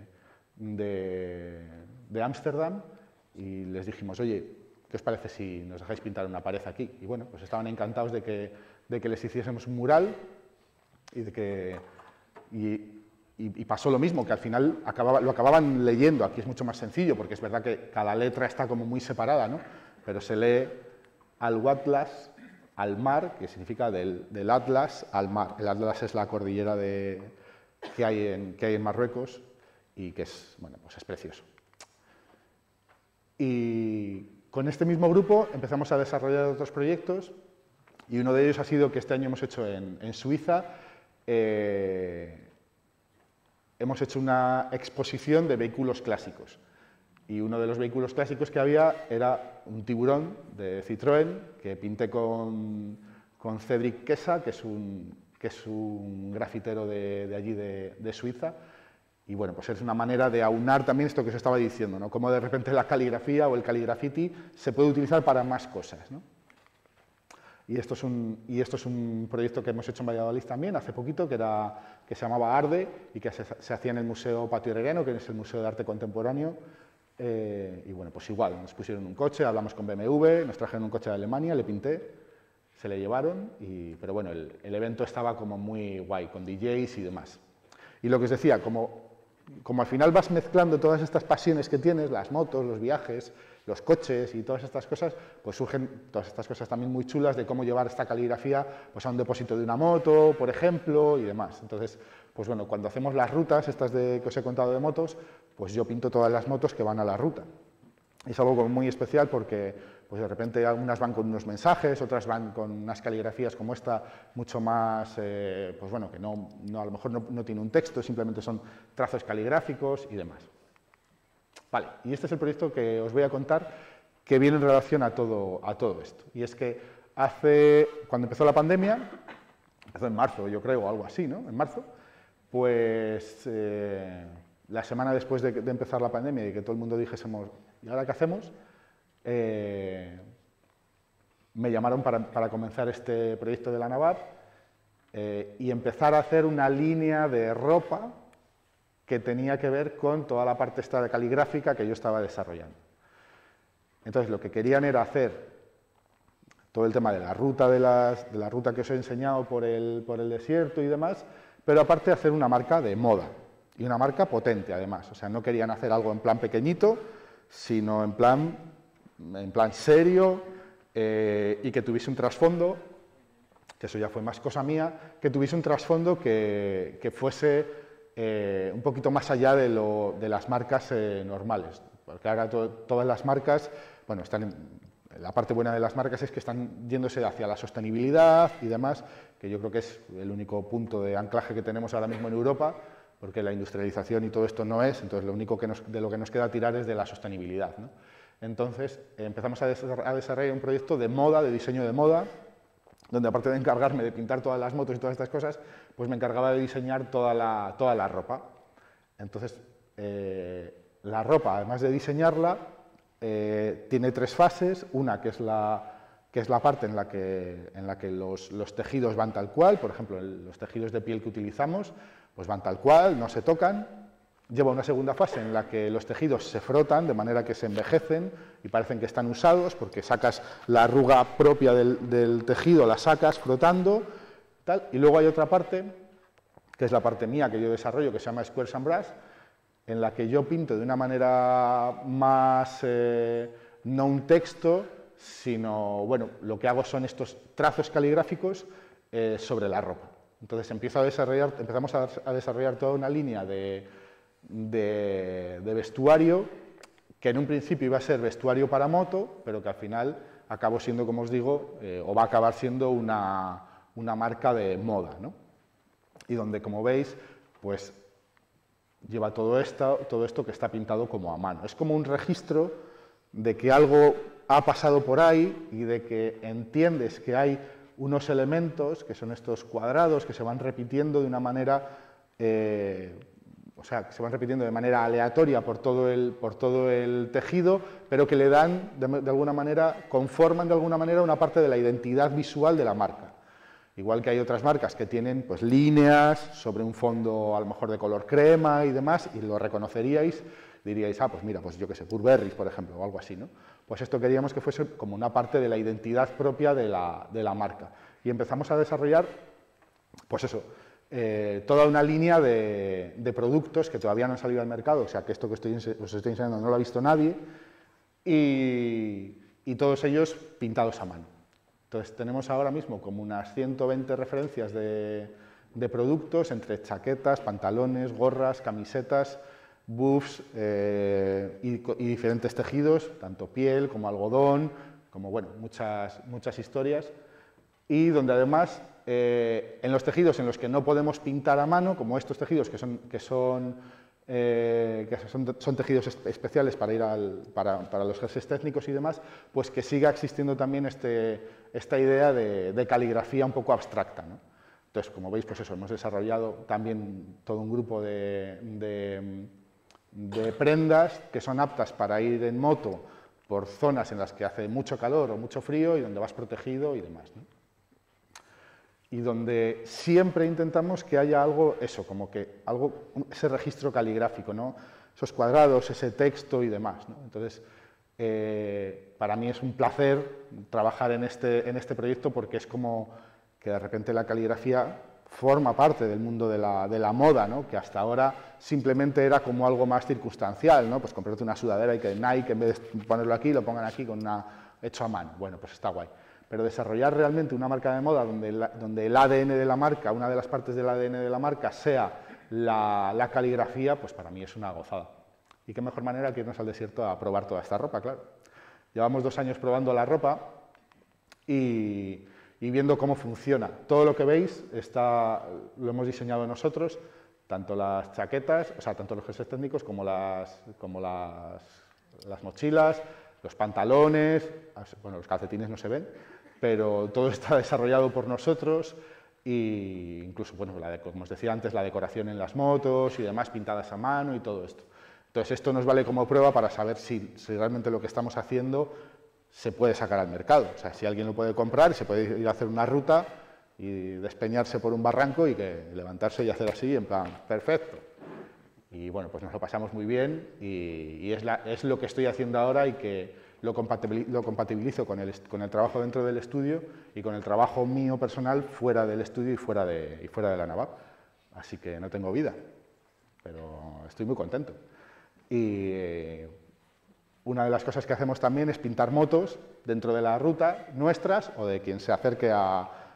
de Ámsterdam, y les dijimos, oye, ¿qué os parece si nos dejáis pintar una pared aquí? Y bueno, pues estaban encantados de que, de que les hiciésemos un mural, y de que y, y, y pasó lo mismo, que al final acababa, lo acababan leyendo. Aquí es mucho más sencillo, porque es verdad que cada letra está como muy separada, ¿no? Pero se lee Al-Watlas, al mar, que significa del, del Atlas al mar. El Atlas es la cordillera de, que, hay en, que hay en Marruecos, y que es, bueno, pues es precioso. Y con este mismo grupo empezamos a desarrollar otros proyectos, y uno de ellos ha sido que este año hemos hecho en, en Suiza, eh, hemos hecho una exposición de vehículos clásicos. Y uno de los vehículos clásicos que había era un tiburón de Citroën, que pinté con, con Cédric Quesa, que es un, que es un grafitero de, de allí de, de Suiza. Y bueno, pues es una manera de aunar también esto que os estaba diciendo, ¿no? Cómo de repente la caligrafía o el caligrafiti se puede utilizar para más cosas, ¿no? Y esto es un, y esto es un proyecto que hemos hecho en Valladolid también, hace poquito, que, era, que se llamaba Arde, y que se, se hacía en el Museo Patio Herrerano, que es el Museo de Arte Contemporáneo. Eh, y bueno, pues igual, nos pusieron un coche, hablamos con B M W, nos trajeron un coche de Alemania, le pinté, se le llevaron, y, pero bueno, el, el evento estaba como muy guay, con D Js y demás. Y lo que os decía, como, como al final vas mezclando todas estas pasiones que tienes, las motos, los viajes, los coches y todas estas cosas, pues surgen todas estas cosas también muy chulas de cómo llevar esta caligrafía pues a un depósito de una moto, por ejemplo, y demás. Entonces, pues bueno, cuando hacemos las rutas, estas de, que os he contado de motos, pues yo pinto todas las motos que van a la ruta. Es algo como muy especial porque pues de repente algunas van con unos mensajes, otras van con unas caligrafías como esta, mucho más, eh, pues bueno, que no, no, a lo mejor no, no tiene un texto, simplemente son trazos caligráficos y demás. Vale, y este es el proyecto que os voy a contar, que viene en relación a todo, a todo esto. Y es que hace, cuando empezó la pandemia, empezó en marzo, yo creo, o algo así, ¿no? En marzo, pues eh, la semana después de, de empezar la pandemia y que todo el mundo dijésemos, ¿y ahora qué hacemos? Eh, me llamaron para, para comenzar este proyecto de la Nabab eh, y empezar a hacer una línea de ropa que tenía que ver con toda la parte esta de caligráfica que yo estaba desarrollando. Entonces, lo que querían era hacer todo el tema de la ruta, de, las, de la ruta que os he enseñado por el, por el desierto y demás, pero aparte hacer una marca de moda, y una marca potente además. O sea, no querían hacer algo en plan pequeñito, sino en plan, en plan serio, eh, y que tuviese un trasfondo que eso ya fue más cosa mía, que tuviese un trasfondo que, que fuese eh, un poquito más allá de, lo, de las marcas eh, normales. Porque ahora to, todas las marcas, bueno, están en, la parte buena de las marcas es que están yéndose hacia la sostenibilidad y demás, que yo creo que es el único punto de anclaje que tenemos ahora mismo en Europa, porque la industrialización y todo esto no es, entonces lo único que nos, de lo que nos queda tirar es de la sostenibilidad, ¿no? Entonces eh, empezamos a, des a desarrollar un proyecto de moda, de diseño de moda, donde aparte de encargarme de pintar todas las motos y todas estas cosas, pues me encargaba de diseñar toda la, toda la ropa. Entonces, eh, la ropa, además de diseñarla, eh, tiene tres fases. Una que es la, que es la parte en la que, en la que los, los tejidos van tal cual, por ejemplo, el, los tejidos de piel que utilizamos, pues van tal cual, no se tocan. Lleva una segunda fase en la que los tejidos se frotan de manera que se envejecen y parecen que están usados, porque sacas la arruga propia del, del tejido, la sacas frotando, tal. Y luego hay otra parte, que es la parte mía que yo desarrollo, que se llama Squares and Brush, en la que yo pinto de una manera más, eh, no un texto, sino, bueno, lo que hago son estos trazos caligráficos eh, sobre la ropa. Entonces empiezo a desarrollar, empezamos a, a desarrollar toda una línea de, de, de vestuario, que en un principio iba a ser vestuario para moto, pero que al final acabó siendo, como os digo, eh, o va a acabar siendo una, una marca de moda, ¿no? Y donde, como veis, pues lleva todo esto, todo esto que está pintado como a mano. Es como un registro de que algo ha pasado por ahí y de que entiendes que hay unos elementos, que son estos cuadrados, que se van repitiendo de una manera, eh, o sea, que se van repitiendo de manera aleatoria por todo el, por todo el tejido, pero que le dan, de, de alguna manera, conforman de alguna manera una parte de la identidad visual de la marca. Igual que hay otras marcas que tienen pues, líneas sobre un fondo a lo mejor de color crema y demás, y lo reconoceríais, diríais, ah, pues mira, pues yo qué sé, Burberry, por ejemplo, o algo así, ¿no? Pues esto queríamos que fuese como una parte de la identidad propia de la, de la marca. Y empezamos a desarrollar, pues eso, eh, toda una línea de, de productos que todavía no han salido al mercado, o sea, que esto que estoy, os estoy enseñando no lo ha visto nadie, y, y todos ellos pintados a mano. Entonces, tenemos ahora mismo como unas ciento veinte referencias de, de productos, entre chaquetas, pantalones, gorras, camisetas, buffs eh, y, y diferentes tejidos, tanto piel como algodón, como bueno, muchas, muchas historias, y donde además, eh, en los tejidos en los que no podemos pintar a mano, como estos tejidos que son, que son, eh, que son, son tejidos especiales para, ir al, para, para los jerseys técnicos y demás, pues que siga existiendo también este, esta idea de, de caligrafía un poco abstracta, ¿no? Entonces, como veis, pues eso, hemos desarrollado también todo un grupo de, de, de prendas que son aptas para ir en moto por zonas en las que hace mucho calor o mucho frío y donde vas protegido y demás, ¿no? Y donde siempre intentamos que haya algo, eso, como que algo, ese registro caligráfico, ¿no? Esos cuadrados, ese texto y demás, ¿no? Entonces, eh, para mí es un placer trabajar en este, en este proyecto porque es como que de repente la caligrafía forma parte del mundo de la, de la moda, ¿no? Que hasta ahora simplemente era como algo más circunstancial, ¿no? Pues comprarte una sudadera y que Nike, en vez de ponerlo aquí, lo pongan aquí con una, hecho a mano. Bueno, pues está guay. Pero desarrollar realmente una marca de moda donde, la, donde el A D N de la marca, una de las partes del A D N de la marca sea la, la caligrafía, pues para mí es una gozada. Y qué mejor manera que irnos al desierto a probar toda esta ropa, claro. Llevamos dos años probando la ropa y, y viendo cómo funciona. Todo lo que veis está, lo hemos diseñado nosotros, tanto las chaquetas, o sea, tanto los jerseys técnicos como las, como las, las mochilas, los pantalones, bueno, los calcetines no se ven, pero todo está desarrollado por nosotros e incluso, bueno, la de, como os decía antes, la decoración en las motos y demás, pintadas a mano y todo esto. Entonces, esto nos vale como prueba para saber si, si realmente lo que estamos haciendo se puede sacar al mercado. O sea, si alguien lo puede comprar, se puede ir a hacer una ruta y despeñarse por un barranco y que levantarse y hacer así, en plan, perfecto. Y bueno, pues nos lo pasamos muy bien y, y es, la, es lo que estoy haciendo ahora y que lo compatibilizo, lo compatibilizo con, el, con el trabajo dentro del estudio y con el trabajo mío personal fuera del estudio y fuera de, y fuera de la Navap. Así que no tengo vida, pero estoy muy contento. Y eh, una de las cosas que hacemos también es pintar motos dentro de la ruta nuestras o de quien se acerque a,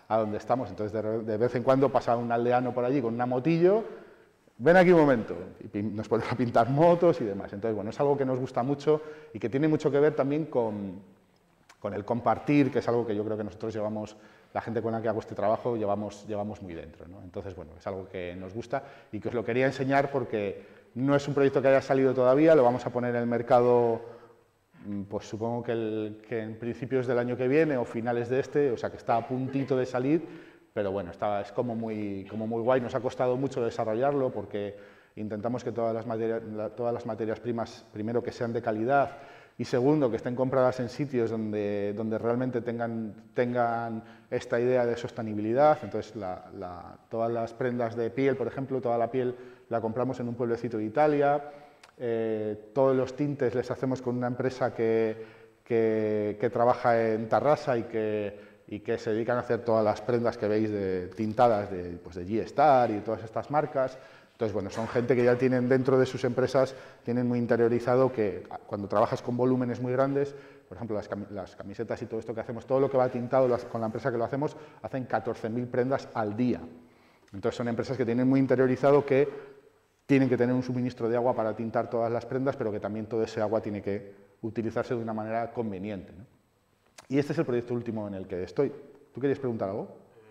a donde estamos. Entonces, de, de vez en cuando pasa un aldeano por allí con una motillo, ven aquí un momento, y nos ponemos a pintar motos y demás. Entonces, bueno, es algo que nos gusta mucho y que tiene mucho que ver también con, con el compartir, que es algo que yo creo que nosotros llevamos, la gente con la que hago este trabajo, llevamos, llevamos muy dentro, ¿no? Entonces, bueno, es algo que nos gusta y que os lo quería enseñar porque no es un proyecto que haya salido todavía, lo vamos a poner en el mercado, pues supongo que, el, que en principios del año que viene o finales de este, o sea que está a puntito de salir, pero bueno, está, es como muy, como muy guay, nos ha costado mucho desarrollarlo porque intentamos que todas las, materia, todas las materias primas, primero que sean de calidad y segundo que estén compradas en sitios donde, donde realmente tengan, tengan esta idea de sostenibilidad. Entonces la, la, todas las prendas de piel, por ejemplo, toda la piel la compramos en un pueblecito de Italia, eh, todos los tintes les hacemos con una empresa que, que, que trabaja en Tarrasa y que, y que se dedican a hacer todas las prendas que veis de, tintadas de, pues de G-Star y todas estas marcas. Entonces, bueno, son gente que ya tienen dentro de sus empresas, tienen muy interiorizado que cuando trabajas con volúmenes muy grandes, por ejemplo, las, cam las camisetas y todo esto que hacemos, todo lo que va tintado las, con la empresa que lo hacemos, hacen catorce mil prendas al día. Entonces, son empresas que tienen muy interiorizado que tienen que tener un suministro de agua para tintar todas las prendas, pero que también todo ese agua tiene que utilizarse de una manera conveniente, ¿no? Y este es el proyecto último en el que estoy. ¿Tú querías preguntar algo?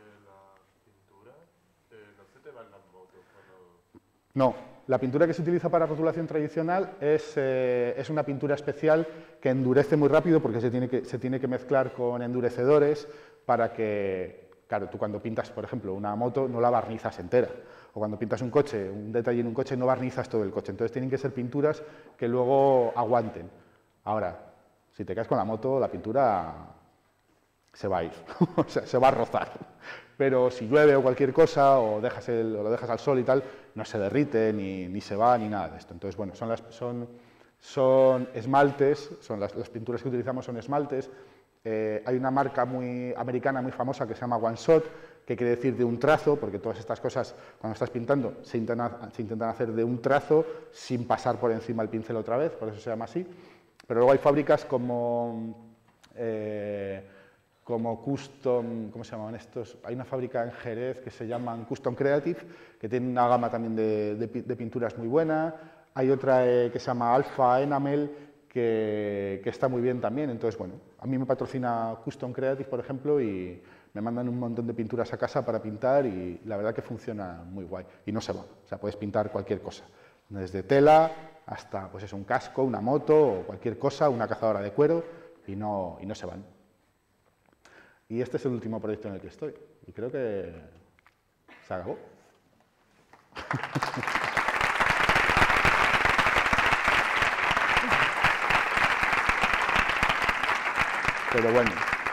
No, la pintura que se utiliza para rotulación tradicional es, eh, es una pintura especial que endurece muy rápido porque se tiene, que, se tiene que mezclar con endurecedores para que, claro, tú cuando pintas, por ejemplo, una moto no la barnizas entera, o cuando pintas un coche, un detalle en un coche no barnizas todo el coche, entonces tienen que ser pinturas que luego aguanten. Ahora, si te caes con la moto, la pintura se va a ir, o sea, se va a rozar. Pero si llueve o cualquier cosa, o, dejas el, o lo dejas al sol y tal, no se derrite, ni, ni se va, ni nada de esto. Entonces, bueno, son, las, son, son esmaltes, son las, las pinturas que utilizamos son esmaltes. Eh, hay una marca muy americana muy famosa que se llama One Shot, que quiere decir de un trazo, porque todas estas cosas, cuando estás pintando, se intentan, se intentan hacer de un trazo sin pasar por encima el pincel otra vez, por eso se llama así. Pero luego hay fábricas como... Eh, como Custom, ¿cómo se llaman estos? Hay una fábrica en Jerez que se llaman Custom Creative, que tiene una gama también de, de, de pinturas muy buena. Hay otra eh, que se llama Alpha Enamel, que, que está muy bien también. Entonces, bueno, a mí me patrocina Custom Creative, por ejemplo, y me mandan un montón de pinturas a casa para pintar y la verdad que funciona muy guay. Y no se va, o sea, puedes pintar cualquier cosa, desde tela hasta, pues eso, un casco, una moto o cualquier cosa, una cazadora de cuero, y no, y no se van. Y este es el último proyecto en el que estoy. Y creo que se acabó. Pero bueno,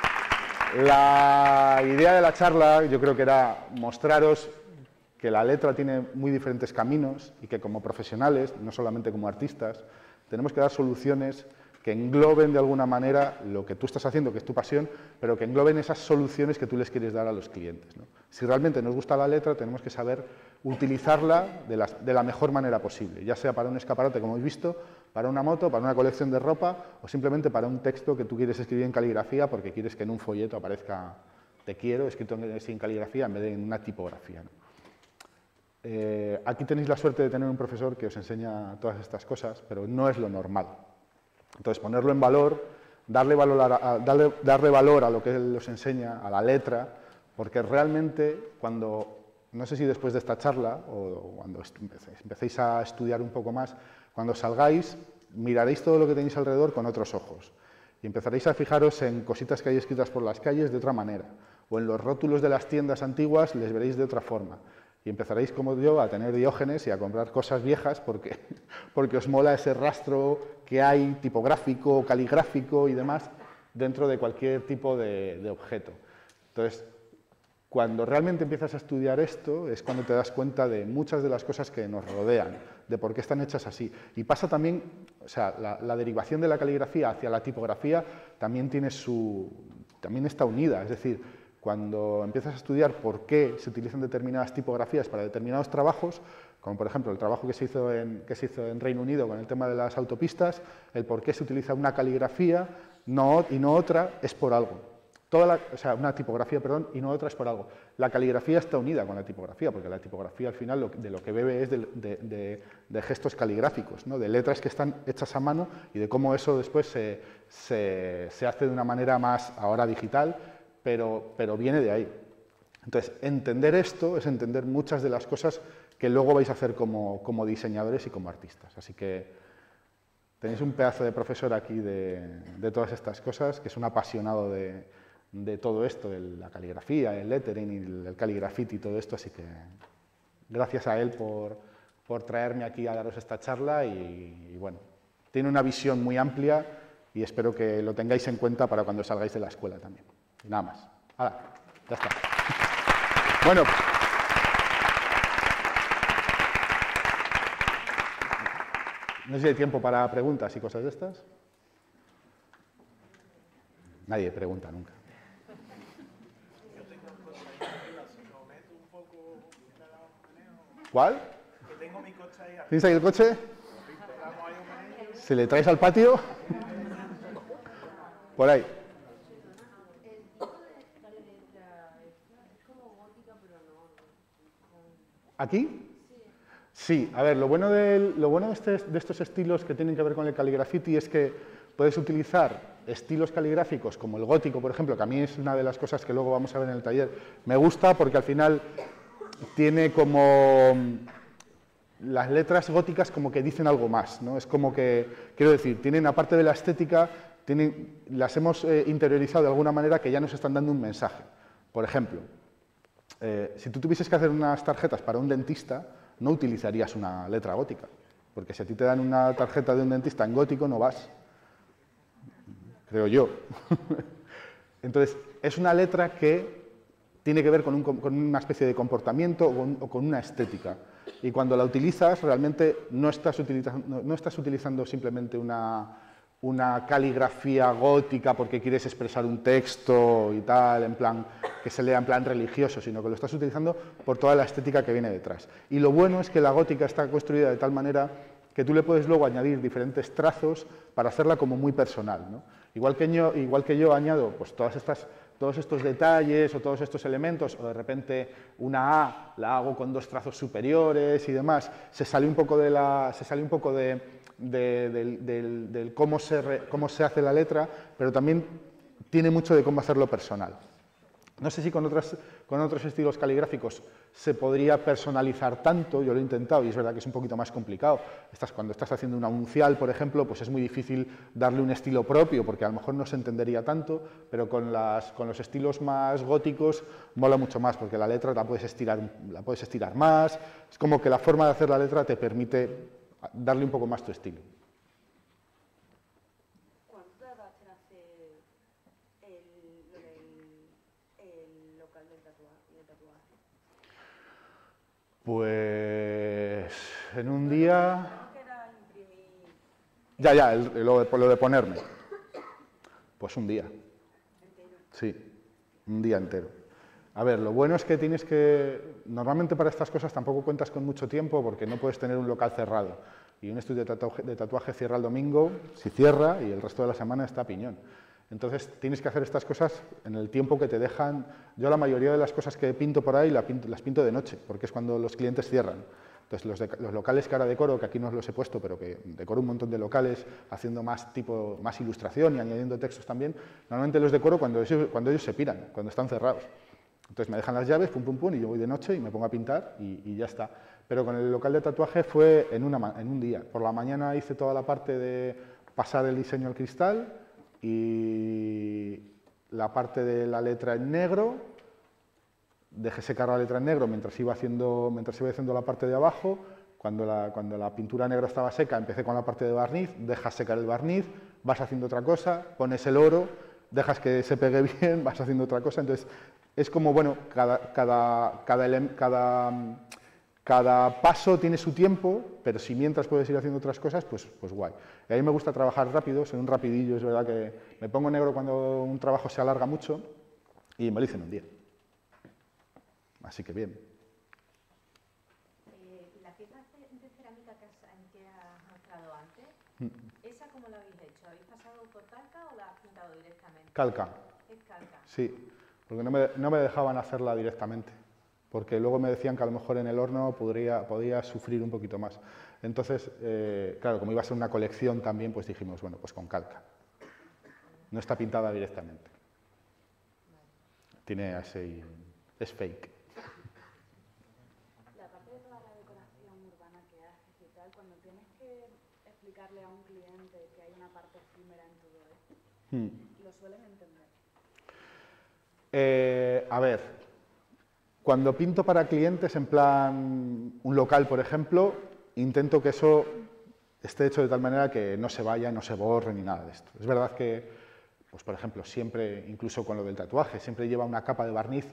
la idea de la charla yo creo que era mostraros que la letra tiene muy diferentes caminos y que como profesionales, no solamente como artistas, tenemos que dar soluciones que engloben de alguna manera lo que tú estás haciendo, que es tu pasión, pero que engloben esas soluciones que tú les quieres dar a los clientes, ¿no? Si realmente nos gusta la letra, tenemos que saber utilizarla de la, de la mejor manera posible, ya sea para un escaparate, como habéis visto, para una moto, para una colección de ropa, o simplemente para un texto que tú quieres escribir en caligrafía porque quieres que en un folleto aparezca "te quiero" escrito en caligrafía en vez de en una tipografía, ¿no? Eh, aquí tenéis la suerte de tener un profesor que os enseña todas estas cosas, pero no es lo normal. Entonces, ponerlo en valor, darle valor, a, darle, darle valor a lo que él os enseña, a la letra, porque realmente cuando, no sé si después de esta charla o cuando empecéis a estudiar un poco más, cuando salgáis miraréis todo lo que tenéis alrededor con otros ojos y empezaréis a fijaros en cositas que hay escritas por las calles de otra manera, o en los rótulos de las tiendas antiguas les veréis de otra forma. Y empezaréis, como yo, a tener Diógenes y a comprar cosas viejas porque, porque os mola ese rastro que hay tipográfico, caligráfico y demás dentro de cualquier tipo de, de objeto. Entonces, cuando realmente empiezas a estudiar esto es cuando te das cuenta de muchas de las cosas que nos rodean, de por qué están hechas así. Y pasa también, o sea, la, la derivación de la caligrafía hacia la tipografía también tiene su, también está unida, es decir, cuando empiezas a estudiar por qué se utilizan determinadas tipografías para determinados trabajos, como por ejemplo el trabajo que se hizo en, que se hizo en Reino Unido con el tema de las autopistas, el por qué se utiliza una caligrafía no, y no otra, es por algo. toda la, o sea, una tipografía, perdón, y no otras por algo. La caligrafía está unida con la tipografía, porque la tipografía al final lo, de lo que bebe es de, de, de, de gestos caligráficos, ¿no? De letras que están hechas a mano y de cómo eso después se, se, se hace de una manera más ahora digital, pero, pero viene de ahí. Entonces, entender esto es entender muchas de las cosas que luego vais a hacer como, como diseñadores y como artistas. Así que tenéis un pedazo de profesor aquí de, de todas estas cosas, que es un apasionado de, de todo esto, de la caligrafía, el lettering y el caligrafiti y todo esto, así que gracias a él por, por traerme aquí a daros esta charla y, y bueno, tiene una visión muy amplia y espero que lo tengáis en cuenta para cuando salgáis de la escuela también. Y nada más. ¡Hala! Ya está. Bueno. No sé si hay tiempo para preguntas y cosas de estas. Nadie pregunta nunca. ¿Cuál? Que tengo mi coche ahí. ¿Tienes ahí el coche? ¿Se le traes al patio? Por ahí. ¿Aquí? Sí, a ver, lo bueno, de, lo bueno de, este, de estos estilos que tienen que ver con el caligrafiti es que puedes utilizar estilos caligráficos como el gótico, por ejemplo, que a mí es una de las cosas que luego vamos a ver en el taller. Me gusta porque al final tiene como... Las letras góticas como que dicen algo más, ¿no? Es como que, quiero decir, tienen, aparte de la estética, tienen, las hemos eh, interiorizado de alguna manera que ya nos están dando un mensaje. Por ejemplo, eh, si tú tuvieses que hacer unas tarjetas para un dentista, no utilizarías una letra gótica, porque si a ti te dan una tarjeta de un dentista en gótico, no vas, creo yo. Entonces, es una letra que tiene que ver con, un, con una especie de comportamiento o con, o con una estética, y cuando la utilizas, realmente no estás utilizando, no, no estás utilizando simplemente una, una caligrafía gótica porque quieres expresar un texto y tal, en plan, que se lea en plan religioso, sino que lo estás utilizando por toda la estética que viene detrás. Y lo bueno es que la gótica está construida de tal manera que tú le puedes luego añadir diferentes trazos para hacerla como muy personal, ¿no? Igual que yo, igual que yo añado pues, todas estas, todos estos detalles o todos estos elementos, o de repente una A la hago con dos trazos superiores y demás, se sale un poco de, la, se sale un poco de, de, de, de, de cómo, se re, cómo se hace la letra, pero también tiene mucho de cómo hacerlo personal. No sé si con, otras, con otros estilos caligráficos se podría personalizar tanto, yo lo he intentado y es verdad que es un poquito más complicado. Estás, cuando estás haciendo una uncial, por ejemplo, pues es muy difícil darle un estilo propio porque a lo mejor no se entendería tanto, pero con, las, con los estilos más góticos mola mucho más porque la letra la puedes, estirar, la puedes estirar más, es como que la forma de hacer la letra te permite darle un poco más tu estilo. Pues en un día... Ya, ya, el, lo, de, lo de ponerme. Pues un día. Sí, un día entero. A ver, lo bueno es que tienes que... Normalmente para estas cosas tampoco cuentas con mucho tiempo porque no puedes tener un local cerrado. Y un estudio de tatuaje, de tatuaje cierra el domingo, si cierra, y el resto de la semana está a piñón. Entonces tienes que hacer estas cosas en el tiempo que te dejan. Yo la mayoría de las cosas que pinto por ahí las pinto, las pinto de noche, porque es cuando los clientes cierran. Entonces los, de, los locales que ahora decoro, que aquí no os los he puesto, pero que decoro un montón de locales, haciendo más, tipo, más ilustración y añadiendo textos también, normalmente los decoro cuando ellos, cuando ellos se piran, cuando están cerrados. Entonces me dejan las llaves, pum, pum, pum, y yo voy de noche y me pongo a pintar y, y ya está. Pero con el local de tatuaje fue en, una, en un día. Por la mañana hice toda la parte de pasar el diseño al cristal, y la parte de la letra en negro, dejé secar la letra en negro mientras iba haciendo, mientras iba haciendo la parte de abajo. Cuando la, cuando la pintura negra estaba seca, empecé con la parte de barniz, dejas secar el barniz, vas haciendo otra cosa, pones el oro, dejas que se pegue bien, vas haciendo otra cosa. Entonces, es como, bueno, cada, cada, cada, cada, cada paso tiene su tiempo, pero si mientras puedes ir haciendo otras cosas, pues, pues guay. Y a mí me gusta trabajar rápido, soy un rapidillo, es verdad que me pongo negro cuando un trabajo se alarga mucho y me lo hice en un día. Así que bien. Eh, ¿La pieza de cerámica que has, que has mostrado antes, mm. esa cómo la habéis hecho? ¿Habéis pasado por calca o la has pintado directamente? Calca. Es calca. calca. Sí, porque no me, no me dejaban hacerla directamente, porque luego me decían que a lo mejor en el horno podría, podía sufrir un poquito más. Entonces, eh, claro, como iba a ser una colección también, pues dijimos, bueno, pues con calca. No está pintada directamente. Tiene así, es fake. La parte de toda la decoración urbana que haces y tal, cuando tienes que explicarle a un cliente que hay una parte efímera en todo esto, Hmm. ¿lo suelen entender? Eh, a ver, cuando pinto para clientes, en plan un local, por ejemplo, intento que eso esté hecho de tal manera que no se vaya, no se borre ni nada de esto. Es verdad que, pues por ejemplo, siempre, incluso con lo del tatuaje, siempre lleva una capa de barniz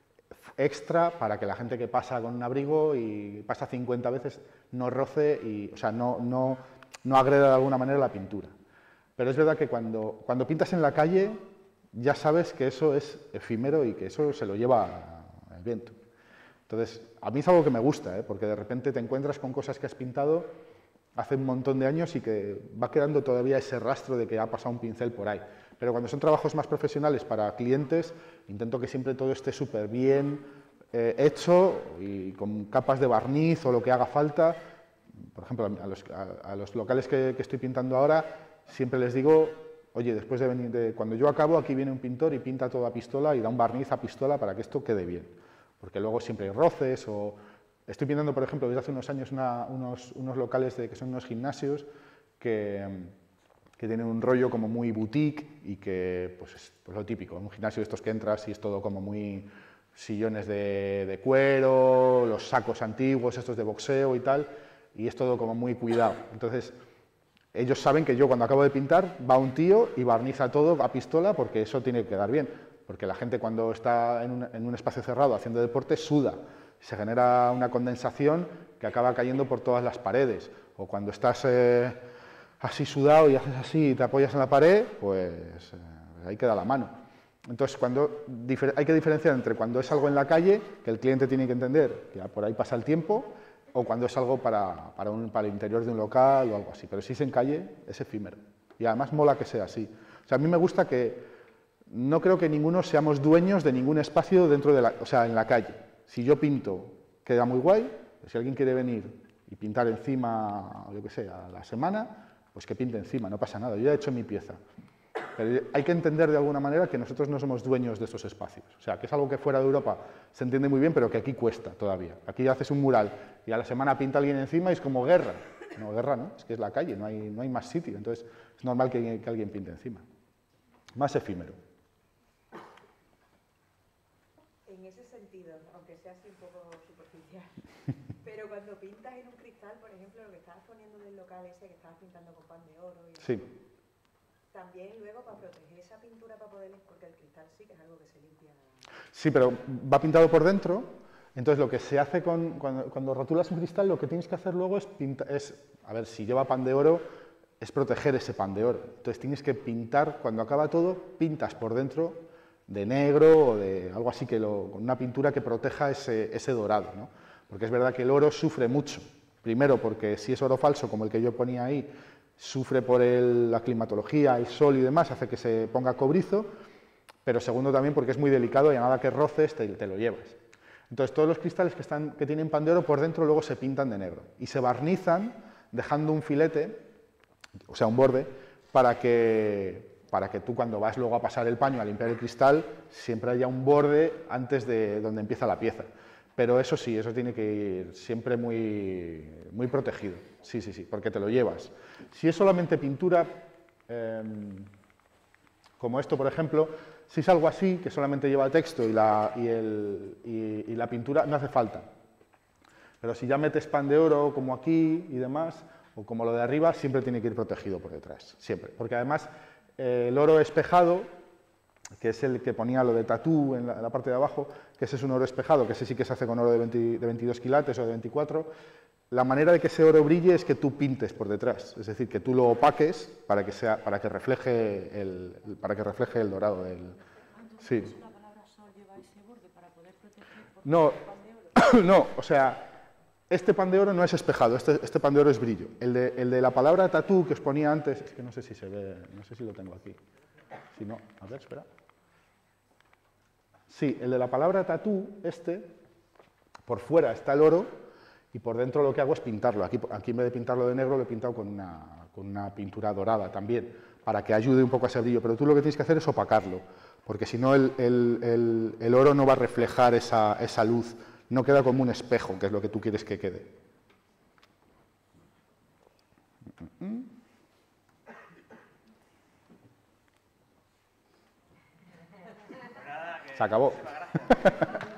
extra para que la gente que pasa con un abrigo y pasa cincuenta veces no roce y, o sea, no, no, no agreda de alguna manera la pintura. Pero es verdad que cuando, cuando pintas en la calle ya sabes que eso es efímero y que eso se lo lleva el viento. Entonces, a mí es algo que me gusta, ¿eh? Porque de repente te encuentras con cosas que has pintado hace un montón de años y que va quedando todavía ese rastro de que ha pasado un pincel por ahí. Pero cuando son trabajos más profesionales para clientes, intento que siempre todo esté súper bien eh, hecho y con capas de barniz o lo que haga falta. Por ejemplo, a los, a, a los locales que, que estoy pintando ahora, siempre les digo, oye, después de venir, de, cuando yo acabo, aquí viene un pintor y pinta todo a pistola y da un barniz a pistola para que esto quede bien. Porque luego siempre hay roces o... Estoy pintando, por ejemplo, desde hace unos años una, unos, unos locales de, que son unos gimnasios que, que tienen un rollo como muy boutique y que, pues es pues lo típico, un gimnasio de estos que entras y es todo como muy sillones de, de cuero, los sacos antiguos, estos de boxeo y tal, y es todo como muy cuidado. Entonces, ellos saben que yo cuando acabo de pintar va un tío y barniza todo a pistola porque eso tiene que quedar bien, porque la gente cuando está en un, en un espacio cerrado haciendo deporte suda, se genera una condensación que acaba cayendo por todas las paredes, o cuando estás eh, así sudado y haces así y te apoyas en la pared, pues eh, ahí queda la mano. Entonces, cuando, hay que diferenciar entre cuando es algo en la calle, que el cliente tiene que entender que por ahí pasa el tiempo, o cuando es algo para, para, un, para el interior de un local o algo así. Pero si es en calle, es efímero. Y además mola que sea así. O sea, a mí me gusta que no creo que ninguno seamos dueños de ningún espacio dentro de la, o sea, en la calle. Si yo pinto, queda muy guay. Si alguien quiere venir y pintar encima, yo que sé, a la semana, pues que pinte encima, no pasa nada. Yo ya he hecho mi pieza. Pero hay que entender de alguna manera que nosotros no somos dueños de esos espacios. O sea, que es algo que fuera de Europa se entiende muy bien, pero que aquí cuesta todavía. Aquí haces un mural y a la semana pinta alguien encima y es como guerra. No, guerra no, es que es la calle, no hay, no hay más sitio. Entonces, es normal que, que alguien pinte encima. Más efímero. En ese sentido, aunque sea así un poco superficial, pero cuando pintas en un cristal, por ejemplo, lo que estabas poniendo del local ese que estabas pintando con pan de oro, y Sí. también luego para proteger esa pintura, para poder, porque el cristal sí que es algo que se limpia. Sí, pero va pintado por dentro. Entonces, lo que se hace con, cuando, cuando rotulas un cristal, lo que tienes que hacer luego es pintar, es, a ver, si lleva pan de oro, es proteger ese pan de oro. Entonces, tienes que pintar, cuando acaba todo, pintas por dentro de negro o de algo así, que lo, con una pintura que proteja ese, ese dorado, ¿no? Porque es verdad que el oro sufre mucho. Primero, porque si es oro falso, como el que yo ponía ahí, sufre por el, la climatología, el sol y demás, hace que se ponga cobrizo, pero segundo también porque es muy delicado y a nada que roces te, te lo llevas. Entonces todos los cristales que, están, que tienen pan de oro por dentro luego se pintan de negro y se barnizan dejando un filete, o sea un borde, para que, para que tú cuando vas luego a pasar el paño a limpiar el cristal siempre haya un borde antes de donde empieza la pieza. Pero eso sí, eso tiene que ir siempre muy, muy protegido, sí, sí, sí, porque te lo llevas. Si es solamente pintura, eh, como esto, por ejemplo, si es algo así, que solamente lleva texto y la, y, el, y, y la pintura, no hace falta. Pero si ya metes pan de oro, como aquí y demás, o como lo de arriba, siempre tiene que ir protegido por detrás, siempre. Porque además, eh, el oro espejado, que es el que ponía lo de tatú en la, en la parte de abajo, que ese es un oro espejado, que ese sí que se hace con oro de, veinte, de veintidós quilates o de veinticuatro, la manera de que ese oro brille es que tú pintes por detrás, es decir, que tú lo opaques para que, sea, para que, refleje, el, para que refleje el dorado del... Sí. ¿La palabra sol lleva ese borde para poder proteger por No, el pan de oro? no, o sea, este pan de oro no es espejado, este, este pan de oro es brillo. El de, el de la palabra tatú que os ponía antes, es que no sé si se ve, no sé si lo tengo aquí. Si no, a ver, espera. Sí, el de la palabra tatú, este, por fuera está el oro y por dentro lo que hago es pintarlo. Aquí, aquí en vez de pintarlo de negro lo he pintado con una, con una pintura dorada también, para que ayude un poco a ese brillo, pero tú lo que tienes que hacer es opacarlo, porque si no el, el, el, el oro no va a reflejar esa, esa luz, no queda como un espejo, que es lo que tú quieres que quede. Se acabó.